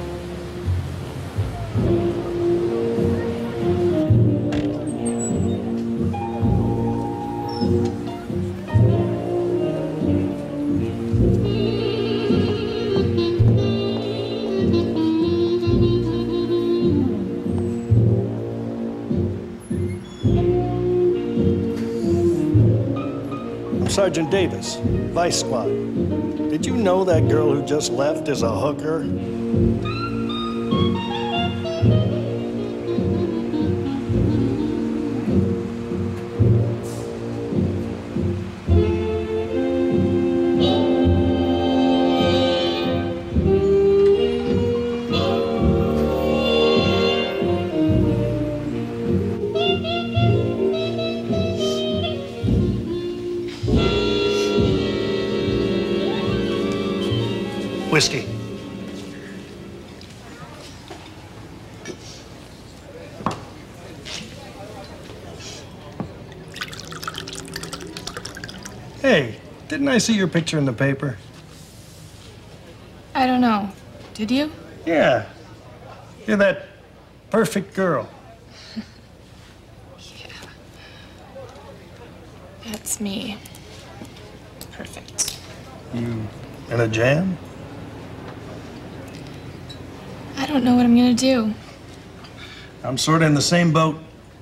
Sergeant Davis, Vice Squad. Did you know that girl who just left is a hooker? Whiskey. Hey, didn't I see your picture in the paper? I don't know. Did you? Yeah. You're that perfect girl. That's me. Perfect. You in a jam? I don't know what I'm gonna do. I'm sort of in the same boat.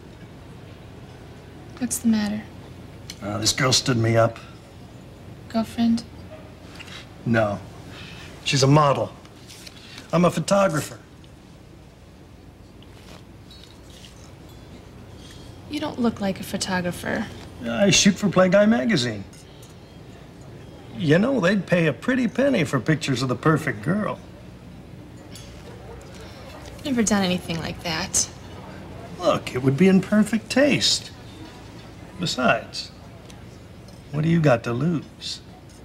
What's the matter? Uh, this girl stood me up. Girlfriend? No. She's a model. I'm a photographer. You don't look like a photographer. I shoot for Playguy magazine. You know, they'd pay a pretty penny for pictures of the perfect girl. Never done anything like that. Look, it would be in perfect taste. Besides, what do you got to lose?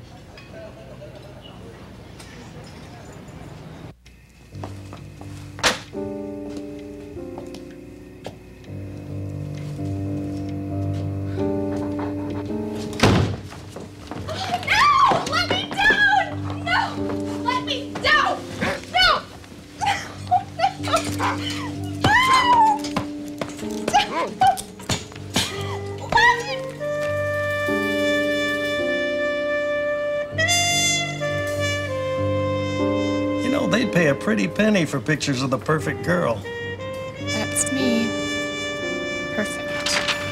They'd pay a pretty penny for pictures of the perfect girl. That's me. Perfect.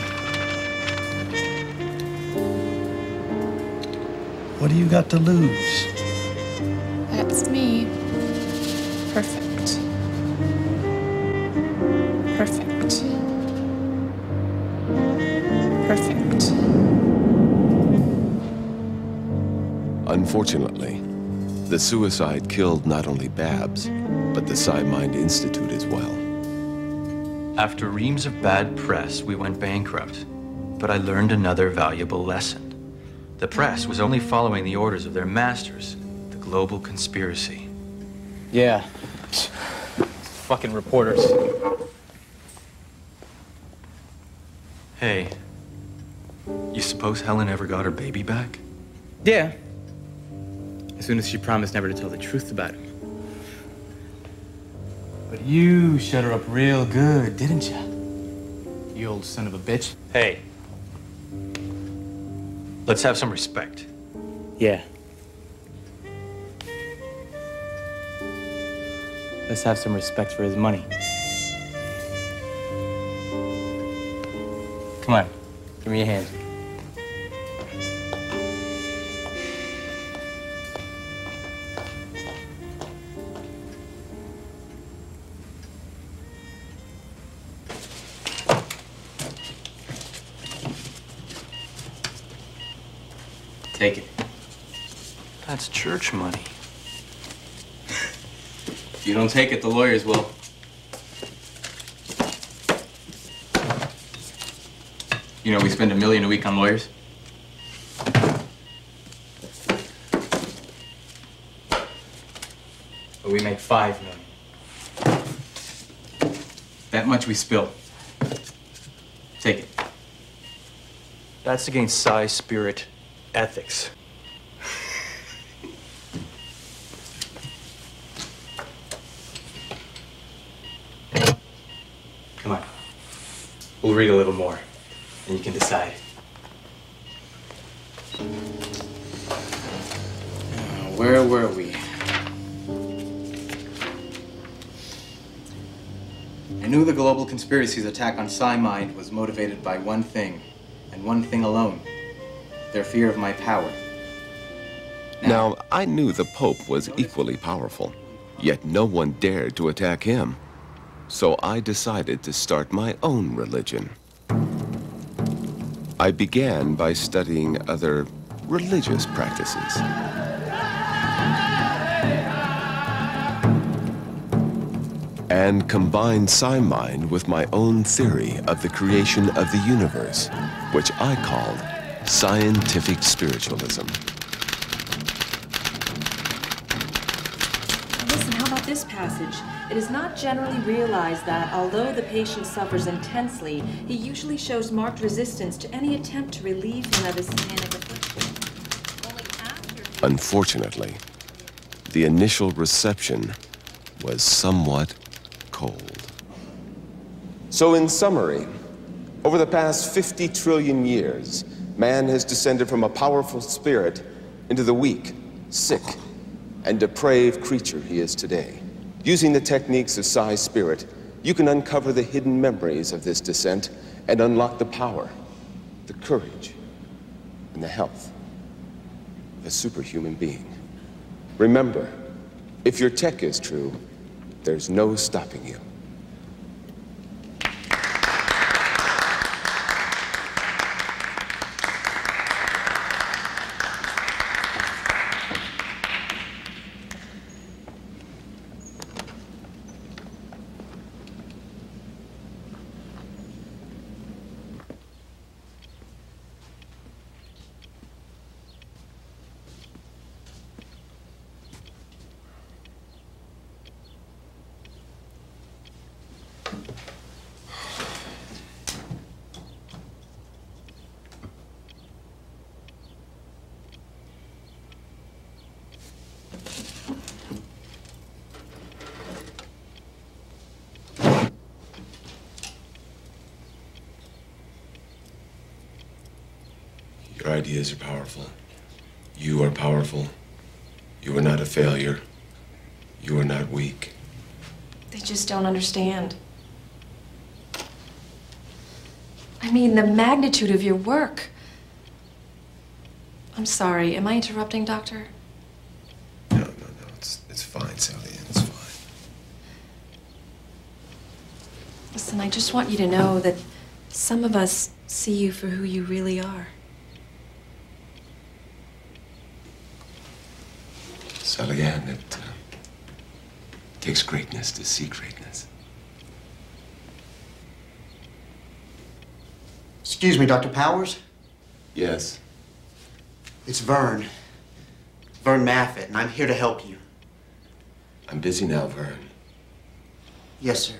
What do you got to lose? That's me. Perfect. Perfect. Perfect. Unfortunately, The suicide killed not only Babs, but the PsyMind Institute as well. After reams of bad press, we went bankrupt. But I learned another valuable lesson. The press was only following the orders of their masters, the global conspiracy. Yeah. Fucking reporters. Hey, you suppose Helen ever got her baby back? Yeah. As soon as she promised never to tell the truth about it. But you shut her up real good, didn't you? You old son of a bitch. Hey, let's have some respect. Yeah. Let's have some respect for his money. Come on, give me a hand. Take it. That's church money. If you don't take it, the lawyers will. You know, we spend a million a week on lawyers. But we make five million. That much we spill. Take it. That's against Psi spirit ethics. Come on. We'll read a little more, and you can decide. Uh, where were we? I knew the global conspiracy's attack on PsyMind was motivated by one thing, and one thing alone. Their fear of my power. Now, I knew the Pope was equally powerful, yet no one dared to attack him. So I decided to start my own religion. I began by studying other religious practices. And combined PsyMind with my own theory of the creation of the universe, which I called scientific spiritualism. Listen, how about this passage? It is not generally realized that, although the patient suffers intensely, he usually shows marked resistance to any attempt to relieve him of his satanic affliction. Unfortunately, the initial reception was somewhat cold. So in summary, over the past fifty trillion years, man has descended from a powerful spirit into the weak, sick, and depraved creature he is today. Using the techniques of Psi Spirit, you can uncover the hidden memories of this descent and unlock the power, the courage, and the health of a superhuman being. Remember, if your tech is true, there's no stopping you. Your ideas are powerful. You are powerful. You are not a failure. You are not weak. They just don't understand. I mean, the magnitude of your work. I'm sorry, am I interrupting, Doctor? No, no, no, it's, it's fine, Sally, it's fine. Listen, I just want you to know that some of us see you for who you really are. Sally Ann, it uh, takes greatness to see greatness. Excuse me, Doctor Powers? Yes. It's Vern. Vern Maffitt, and I'm here to help you. I'm busy now, Vern. Yes, sir.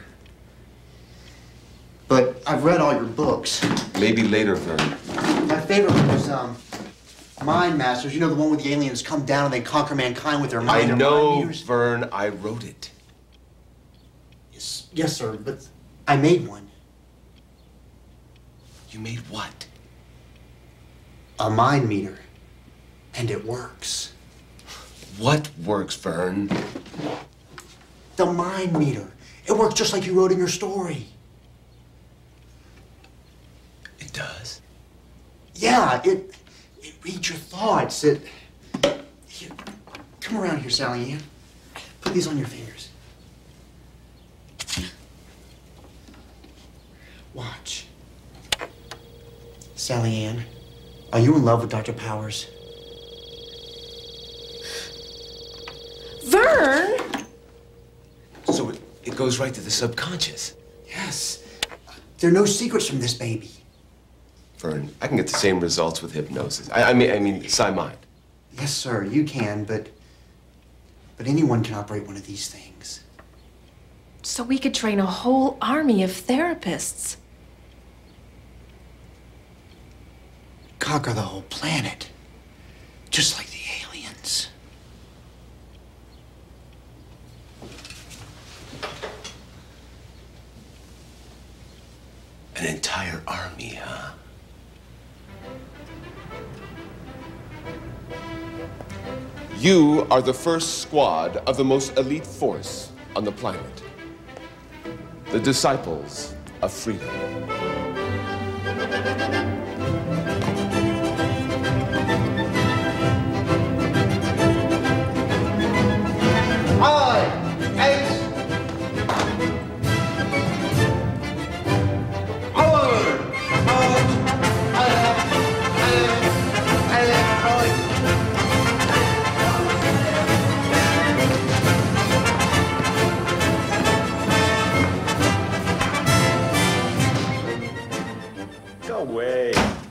But I've read all your books. Maybe later, Vern. My favorite one was, um, Mind Masters. You know, the one where the aliens come down and they conquer mankind with their mind. I their know, mind meters? Vern. I wrote it. Yes, yes, sir, but I made one. You made what? A mind meter. And it works. What works, Vern? The mind meter. It works just like you wrote in your story. It does? Yeah, it it reads your thoughts. It here, come around here, Sally Ann. Put these on your fingers. Watch. Sally Ann, are you in love with Doctor Powers? Vern! So it, it goes right to the subconscious. Yes. There are no secrets from this baby. Vern, I can get the same results with hypnosis. I, I mean, I mean, Psymind. Yes, sir, you can, but but anyone can operate one of these things. So we could train a whole army of therapists. Conquer the whole planet, just like the aliens. An entire army, huh? You are the first squad of the most elite force on the planet. The disciples of freedom. Five, eight, Go away.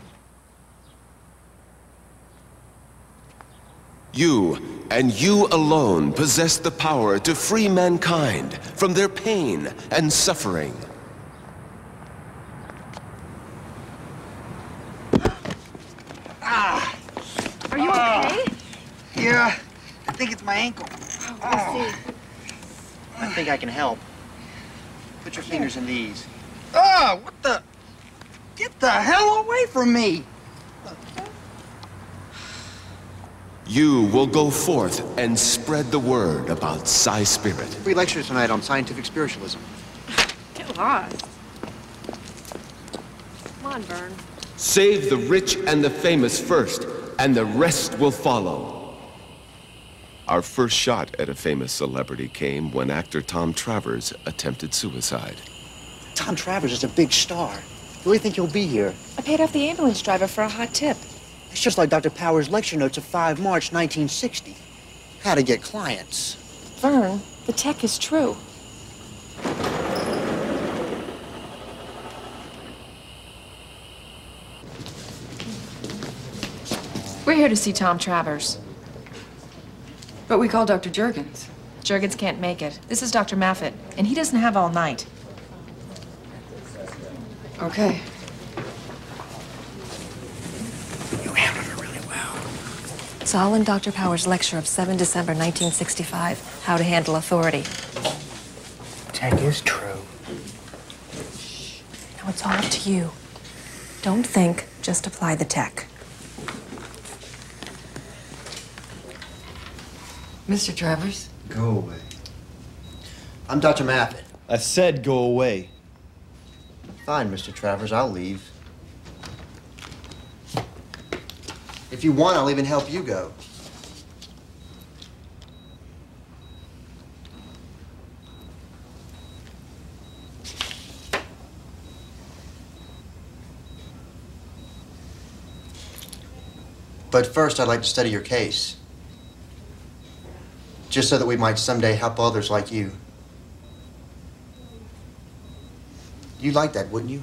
You, and you alone, possess the power to free mankind from their pain and suffering. Ah! Are you okay? Yeah, I think it's my ankle. Oh, I see. I think I can help. Put your fingers in these. Ah, what the? Get the hell away from me! You will go forth and spread the word about Psi Spirit. Free lecture tonight on scientific spiritualism. Get lost. Come on, Vern. Save the rich and the famous first, and the rest will follow. Our first shot at a famous celebrity came when actor Tom Travers attempted suicide. Tom Travers is a big star. Really think he'll be here? I paid off the ambulance driver for a hot tip. It's just like Doctor Powers' lecture notes of five March nineteen sixty. How to get clients. Vern, the tech is true. We're here to see Tom Travers. But we called Doctor Jurgens. Jurgens can't make it. This is Doctor Maffitt, and he doesn't have all night. Okay. You handled it really well. It's all in Doctor Powers' lecture of seventh December nineteen sixty-five, How to Handle Authority. Tech is true. Now it's all up to you. Don't think, just apply the tech. Mister Travers? Go away. I'm Doctor Maffitt. I said go away. Fine, Mister Travers, I'll leave. If you want, I'll even help you go. But first, I'd like to study your case. just so that we might someday help others like you. You'd like that, wouldn't you?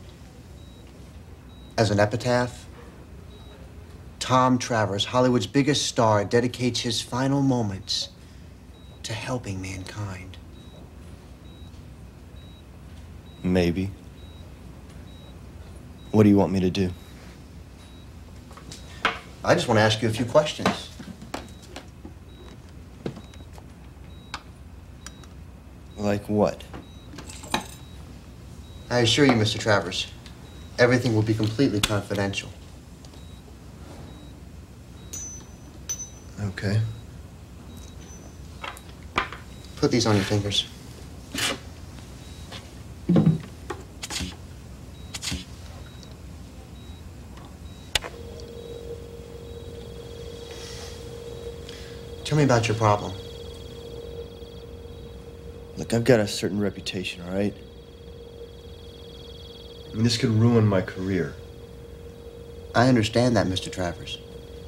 As an epitaph, Tom Travers, Hollywood's biggest star, dedicates his final moments to helping mankind. Maybe. What do you want me to do? I just want to ask you a few questions. Like what? I assure you, Mister Travers, everything will be completely confidential. Okay. Put these on your fingers. Tell me about your problem. Look, I've got a certain reputation, all right? I mean, this could ruin my career. I understand that, Mister Travers.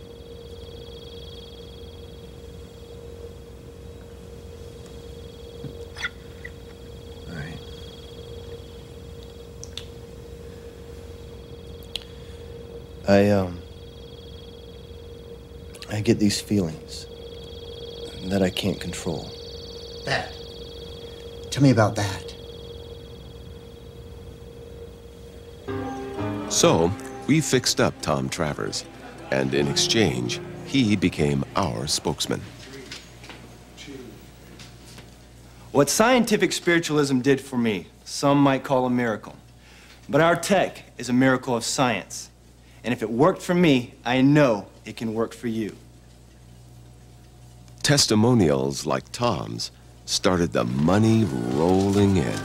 All right. I, um... I get these feelings that I can't control. That. Tell me about that. So, we fixed up Tom Travers, and in exchange, he became our spokesman. What scientific spiritualism did for me, some might call a miracle. But our tech is a miracle of science. And if it worked for me, I know it can work for you. Testimonials like Tom's started the money rolling in.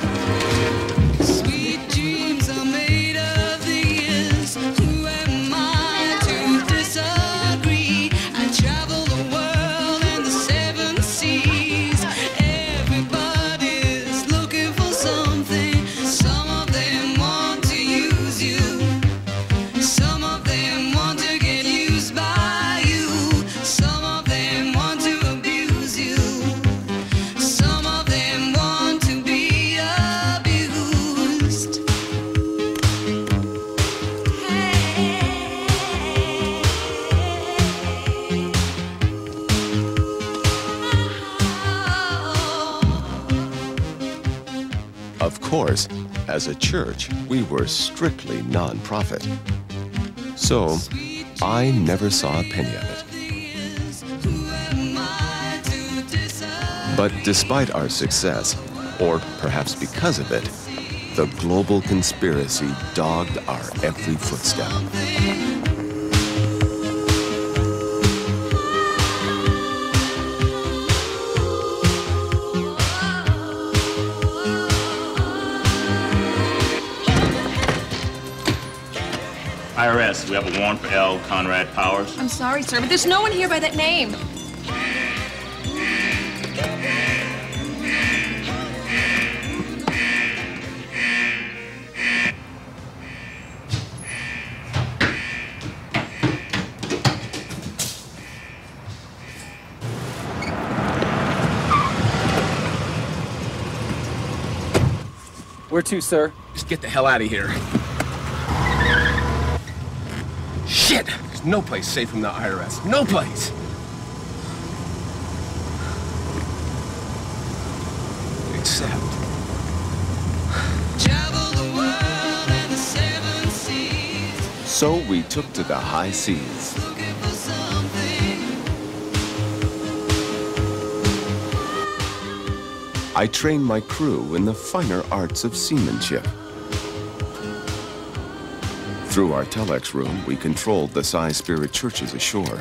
Sweet dreams are made of these. Who am I to disagree? I travel the world and the seven seas. Everybody's looking for something. Some of them want to use you. Some of them want to get used by you. Some of them want to abuse you. Some of them want to be abused. Of course, as a church, we were strictly non-profit. So, I never saw a penny of it. But despite our success, or perhaps because of it, the global conspiracy dogged our every footstep. I R S, we have a warrant for L. Conrad Powers. I'm sorry, sir, but there's no one here by that name. Where to, sir? Just get the hell out of here. Shit! There's no place safe from the I R S. No place! Except... So we took to the high seas. I trained my crew in the finer arts of seamanship. Through our telex room, we controlled the Psi Spirit churches ashore.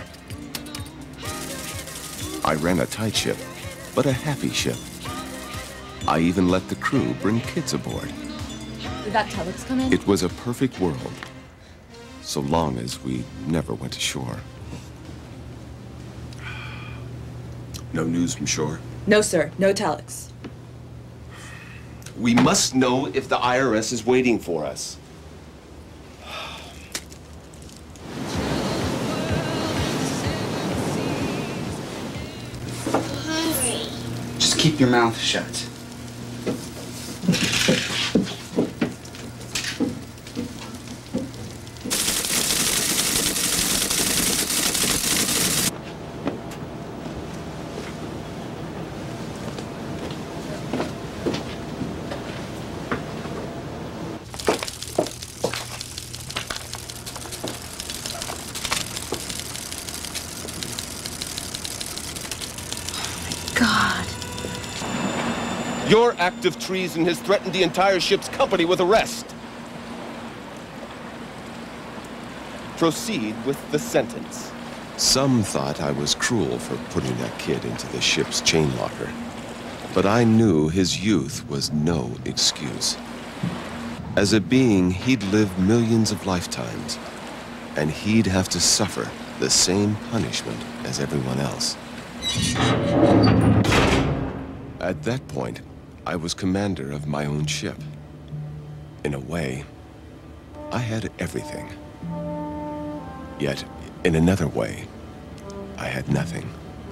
I ran a tight ship, but a happy ship. I even let the crew bring kids aboard. Did that telex come in? It was a perfect world, so long as we never went ashore. No news from shore? No, sir. No telex. We must know if the I R S is waiting for us. keep your mouth shut. Your act of treason has threatened the entire ship's company with arrest. Proceed with the sentence. Some thought I was cruel for putting that kid into the ship's chain locker. But I knew his youth was no excuse. As a being, he'd lived millions of lifetimes, and he'd have to suffer the same punishment as everyone else. At that point, I was commander of my own ship. In a way, I had everything. Yet, in another way, I had nothing.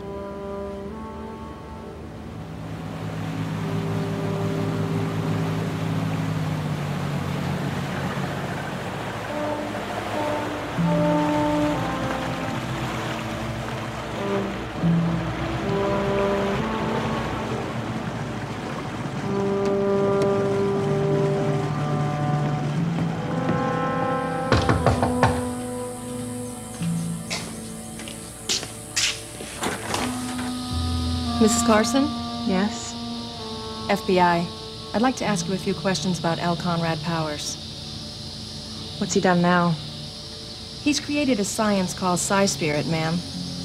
Missus Carson? Yes? F B I. I'd like to ask you a few questions about L. Conrad Powers. What's he done now? He's created a science called Psi-Spirit, ma'am.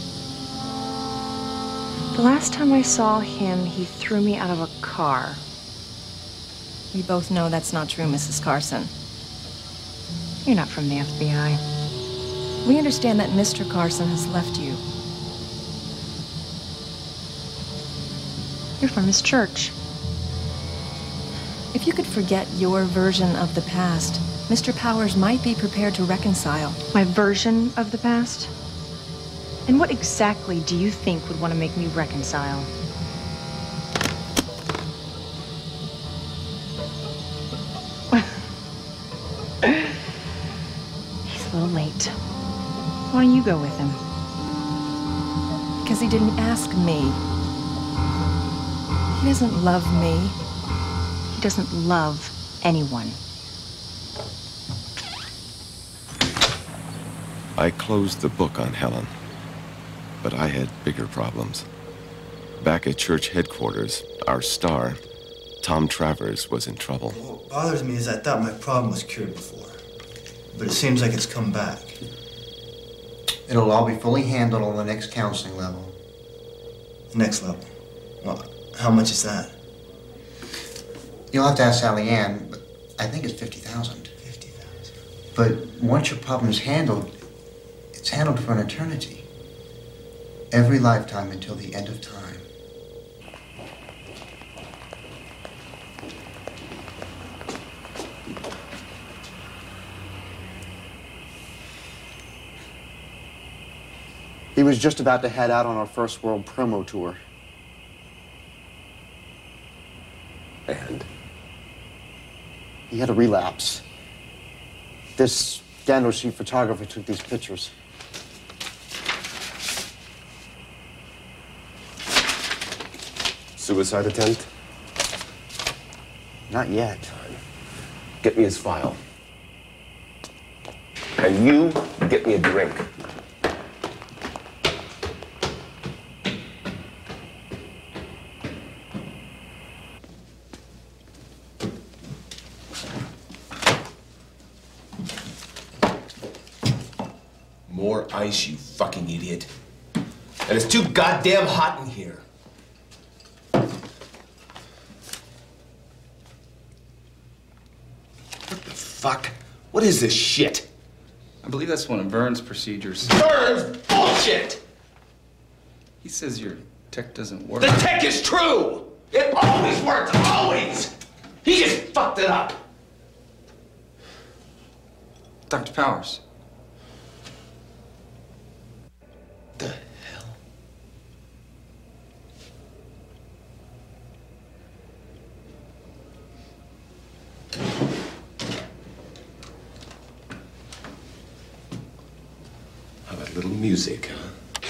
The last time I saw him, he threw me out of a car. We both know that's not true, Missus Carson. You're not from the F B I. We understand that Mister Carson has left you. You're from his church. If you could forget your version of the past, Mister Powers might be prepared to reconcile. My version of the past? And what exactly do you think would want to make me reconcile? He's a little late. Why don't you go with him? Because he didn't ask me. He doesn't love me. He doesn't love anyone. I closed the book on Helen, but I had bigger problems. Back at church headquarters, our star, Tom Travers, was in trouble. What bothers me is I thought my problem was cured before, but it seems like it's come back. It'll all be fully handled on the next counseling level. Next level? Well, how much is that? You'll have to ask Sally Ann, but I think it's fifty thousand. fifty thousand. But once your problem is handled, it's handled for an eternity. Every lifetime until the end of time. He was just about to head out on our first world promo tour. And? He had a relapse. This scandal sheet photographer took these pictures. Suicide attempt? Not yet. Get me his file. And you get me a drink. More ice, you fucking idiot. And it's too goddamn hot in here. What the fuck? What is this shit? I believe that's one of Vern's procedures. Burns bullshit! He says your tech doesn't work. The tech is true! It always worked, always! He just fucked it up. Doctor Powers. The hell? A little music, huh?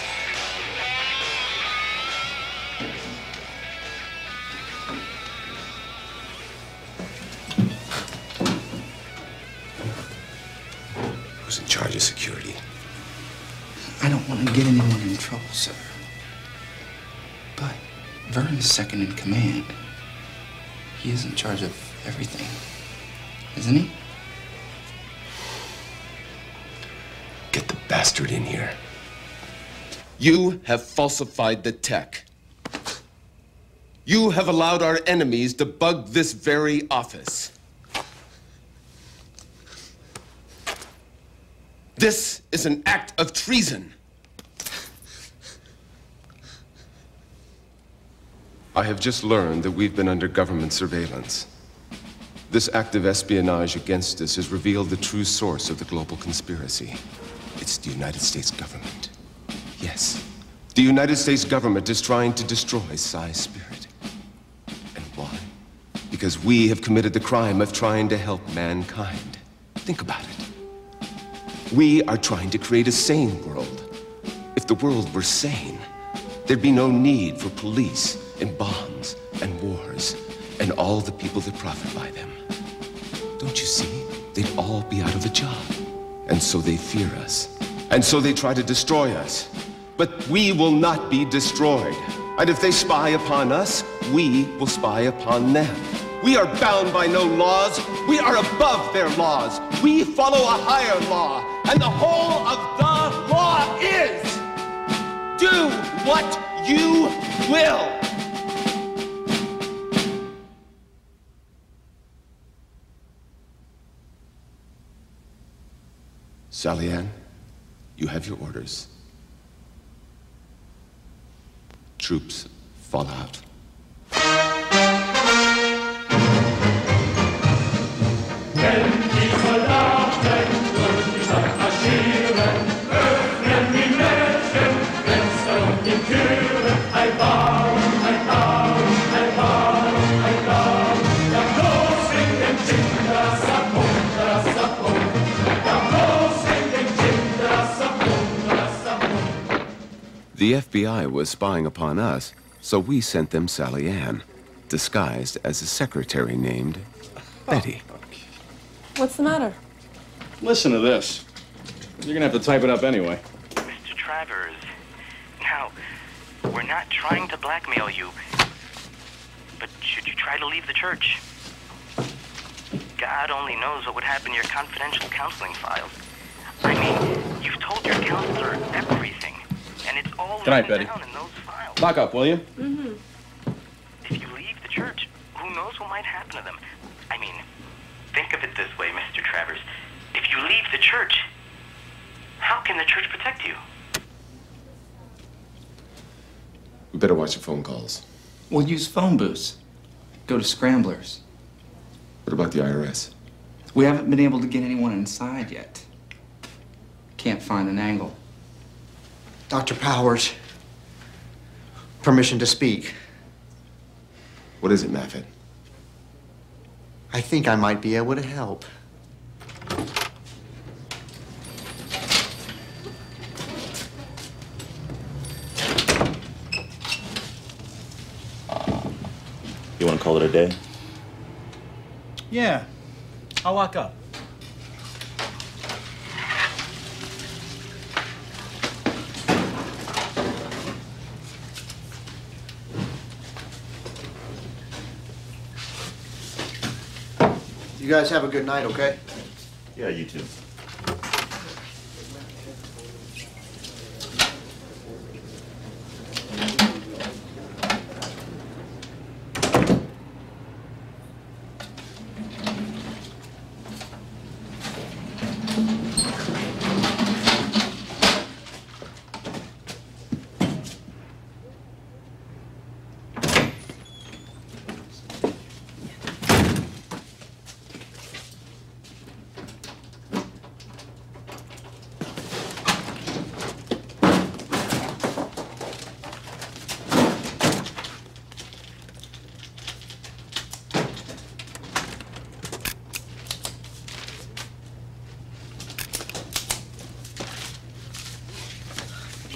Who's in charge of security? I don't want to get anyone in trouble, sir. But Vern's second in command. He is in charge of everything, isn't he? Get the bastard in here. You have falsified the tech. You have allowed our enemies to bug this very office. This is an act of treason. I have just learned that we've been under government surveillance. This act of espionage against us has revealed the true source of the global conspiracy. It's the United States government. Yes, the United States government is trying to destroy Psi's spirit. And why? Because we have committed the crime of trying to help mankind. Think about it. We are trying to create a sane world. If the world were sane, there'd be no need for police and bombs and wars and all the people that profit by them. Don't you see? They'd all be out of a job. And so they fear us. And so they try to destroy us. But we will not be destroyed. And if they spy upon us, we will spy upon them. We are bound by no laws. We are above their laws. We follow a higher law. And the whole of the law is do what you will. Sally Ann, you have your orders. Troops, fall out. Wenn die Soldaten durch die Stadt marschieren, öffnen die Mädchen Fenster und die Türen. Ein Baum, ein Baum, ein Baum, ein Baum. Ja, bloß in den Kindersapun, das Sapun. Ja, bloß in den Kindersapun, das Sapun. The F B I was spying upon us, so we sent them Sally Ann, disguised as a secretary named Betty. What's the matter? Listen to this. You're gonna have to type it up anyway. Mister Travers, now, we're not trying to blackmail you, but should you try to leave the church? God only knows what would happen to your confidential counseling files. I mean, you've told your counselor everything, and it's all Good night, written Betty. down in those files. Lock up, will you? Mm-hmm. If you leave the church, who knows what might happen to them? I mean, think of it this way, Mister Travers. If you leave the church, how can the church protect you? We better watch your phone calls. We'll use phone booths. Go to scramblers. What about the I R S? We haven't been able to get anyone inside yet. Can't find an angle. Doctor Powers, permission to speak. What is it, Maffitt? I think I might be able to help. You want to call it a day? Yeah, I'll lock up. You guys have a good night, okay? Yeah, you too.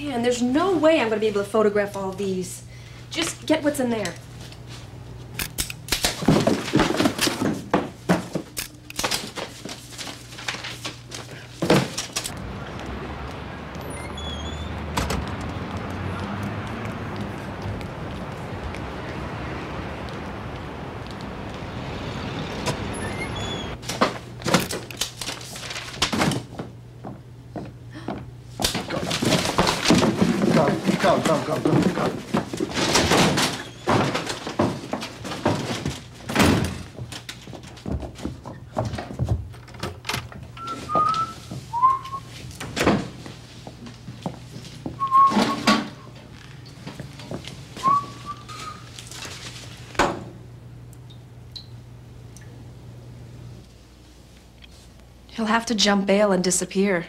can. There's no way I'm going to be able to photograph all these. Just get what's in there. Go, go, go, go, go. He'll have to jump bail and disappear.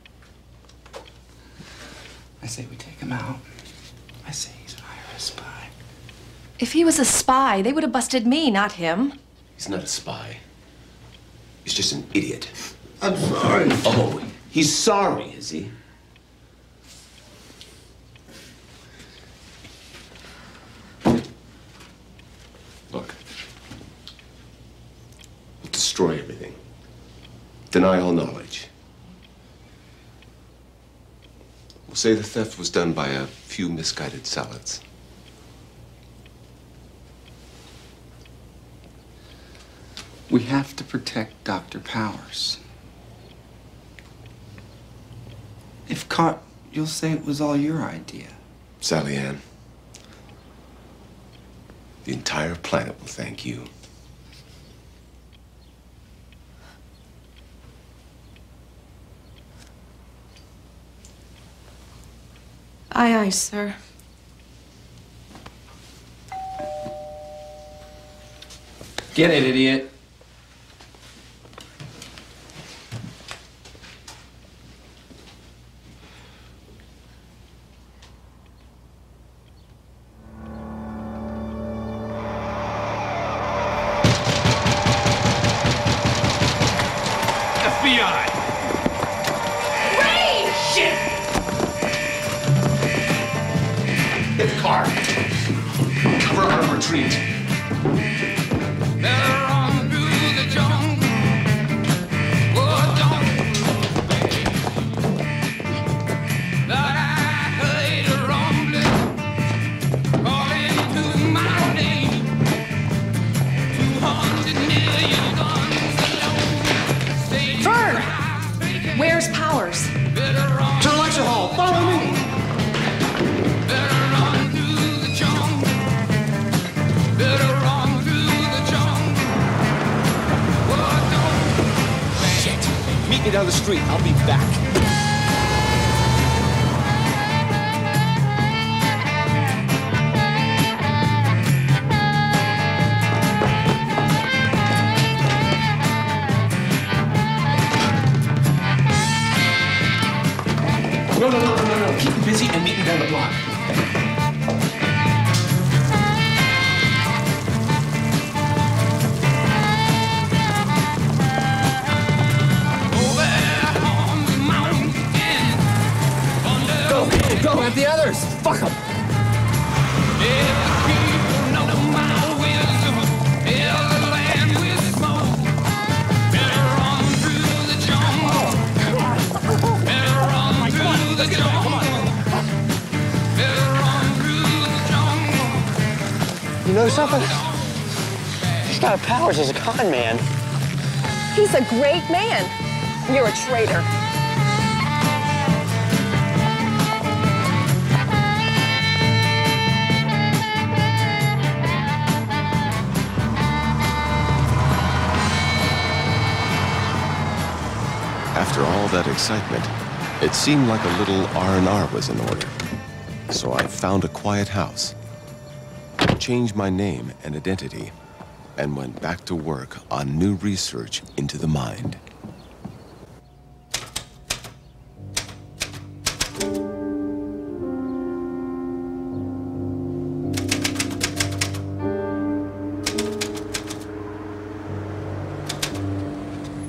I say we take him out. I say he's an I R S spy. If he was a spy, they would have busted me, not him. He's not a spy. He's just an idiot. I'm sorry. Oh, he's sorry, is he? Look. We'll destroy everything. Deny all knowledge. We'll say the theft was done by a few misguided zealots. We have to protect Doctor Powers. If caught, you'll say it was all your idea. Sally Ann, the entire planet will thank you. Aye, aye, sir. Get it, idiot. F B I! Ray! Shit! Hit the car. Cover our retreat. Vern! Where's Powers? To the lecture hall. Follow me. Meet me down the street. I'll be back. No, no, no, no, no, no. Keep him busy and meet him down the block. Go, go, at the others. Fuck them. You know something? This guy Powers is a con man. He's a great man. You're a traitor. After all that excitement, it seemed like a little R and R was in order. So I found a quiet house, changed my name and identity, and went back to work on new research into the mind.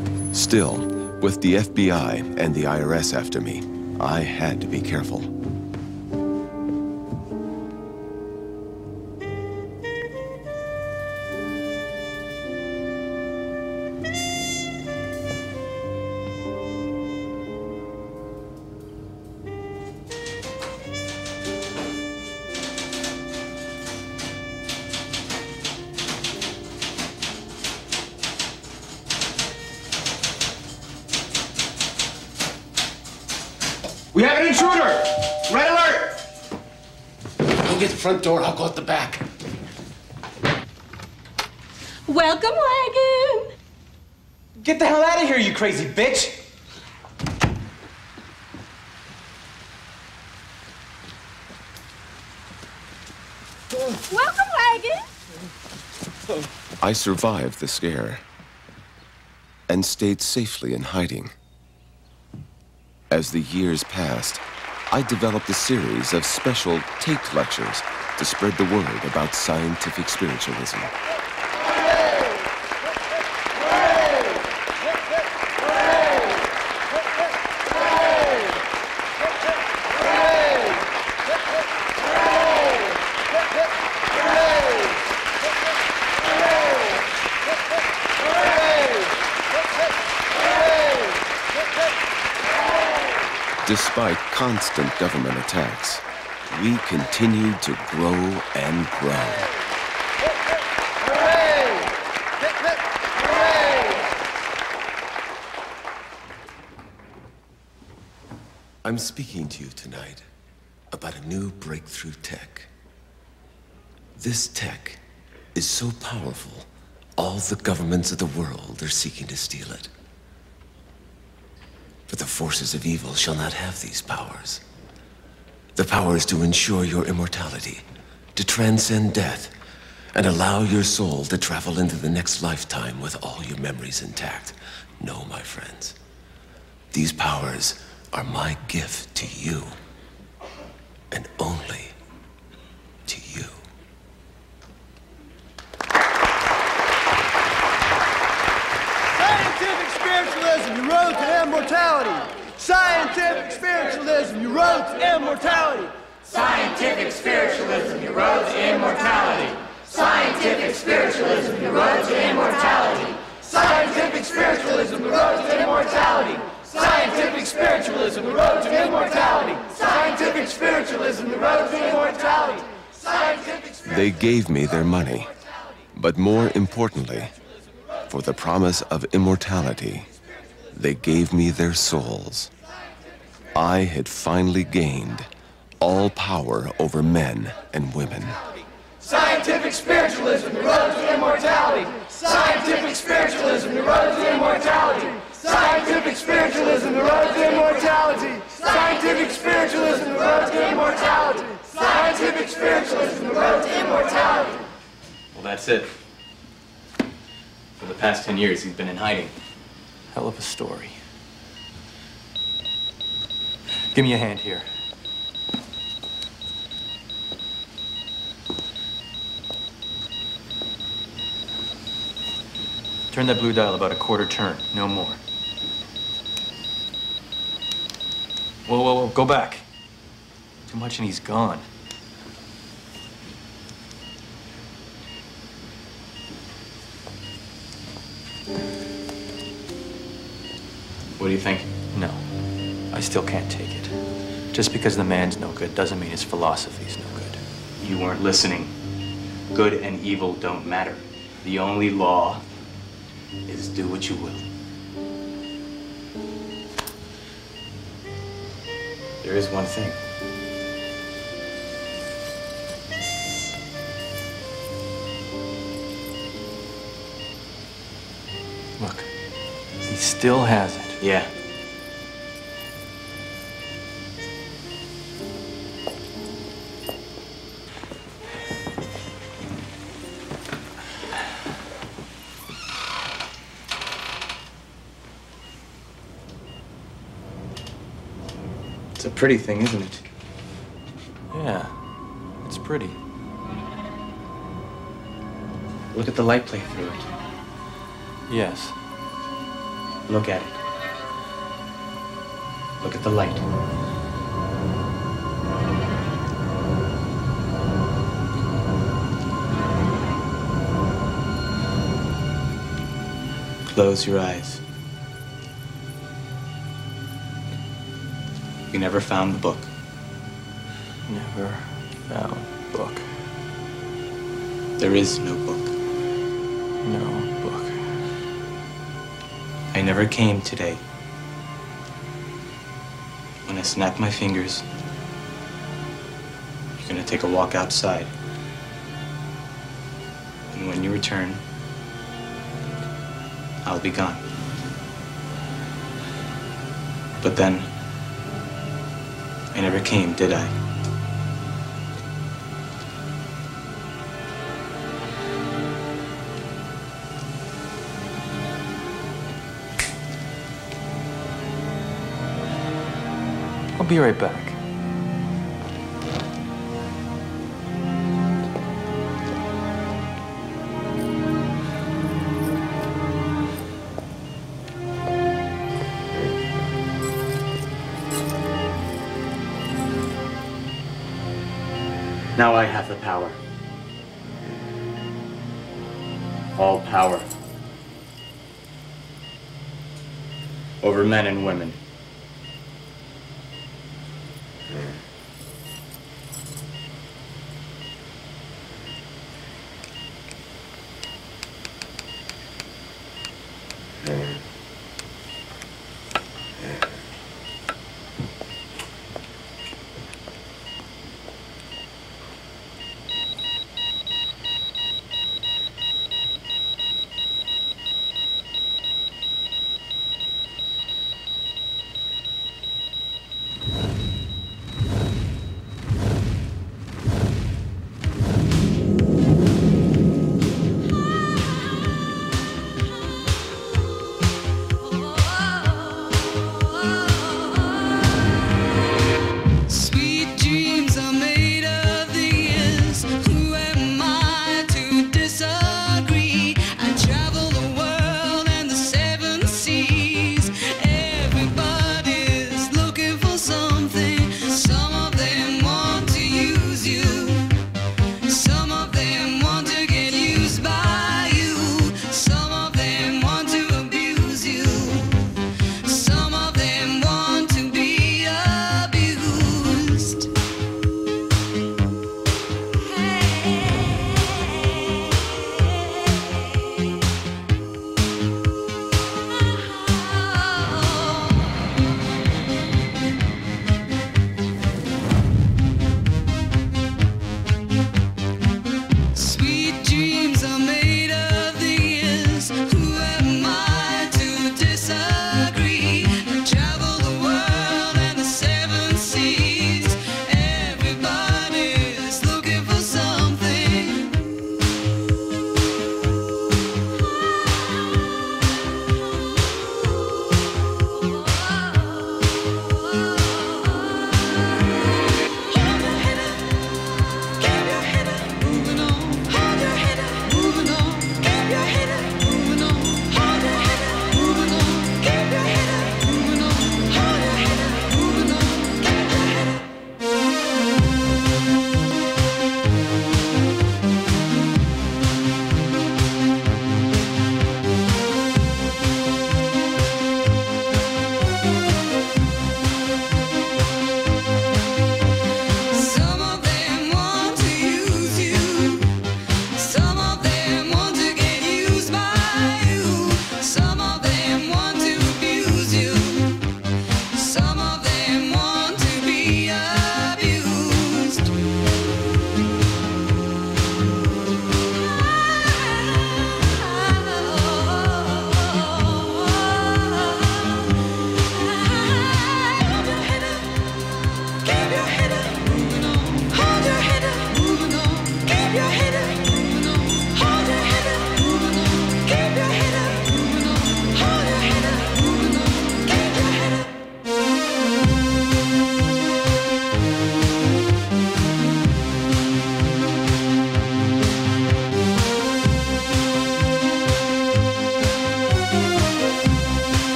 Still, with the F B I and the I R S after me, I had to be careful. We have an intruder! Red alert! Go get the front door, I'll go out the back. Welcome, wagon! Get the hell out of here, you crazy bitch! Welcome, wagon! I survived the scare and stayed safely in hiding. As the years passed, I developed a series of special taped lectures to spread the word about scientific spiritualism. Despite constant government attacks, we continued to grow and grow. I'm speaking to you tonight about a new breakthrough tech. This tech is so powerful, all the governments of the world are seeking to steal it. But the forces of evil shall not have these powers. The power is to ensure your immortality, to transcend death, and allow your soul to travel into the next lifetime with all your memories intact. No, my friends, these powers are my gift to you, and only to you. Scientific spiritualism, your road to immortality. Scientific spiritualism, your road to immortality. Scientific spiritualism, your road to immortality. Scientific spiritualism, your road to immortality. Scientific spiritualism, the road to immortality. Scientific spiritualism, the road to immortality. Scientific spiritualism, the road to immortality. Scientific They gave me their money, but more importantly, for the promise of immortality, they gave me their souls. I had finally gained all power over men and women. Scientific spiritualism, the road to immortality. Scientific spiritualism, the road to immortality. Scientific spiritualism, the road to immortality. Scientific spiritualism, the road to immortality. Scientific spiritualism, the road to immortality. Well, that's it. For the past ten years, he's been in hiding. Hell of a story. Give me a hand here. Turn that blue dial about a quarter turn, no more. Whoa, whoa, whoa, go back. Too much and he's gone. What do you think? No, I still can't take it. Just because the man's no good doesn't mean his philosophy's no good. You weren't listening. Good and evil don't matter. The only law is do what you will. There is one thing. Look, he still has it. Yeah. It's a pretty thing, isn't it? Yeah, it's pretty. Look at the light play through it. Yes. Look at it. Look at the light. Close your eyes. You never found the book. Never found book. There is no book. No book. I never came today When I snap my fingers, you're gonna take a walk outside. And when you return, I'll be gone. But then, I never came, did I? I'll be right back. Now I have the power. All power. Over men and women.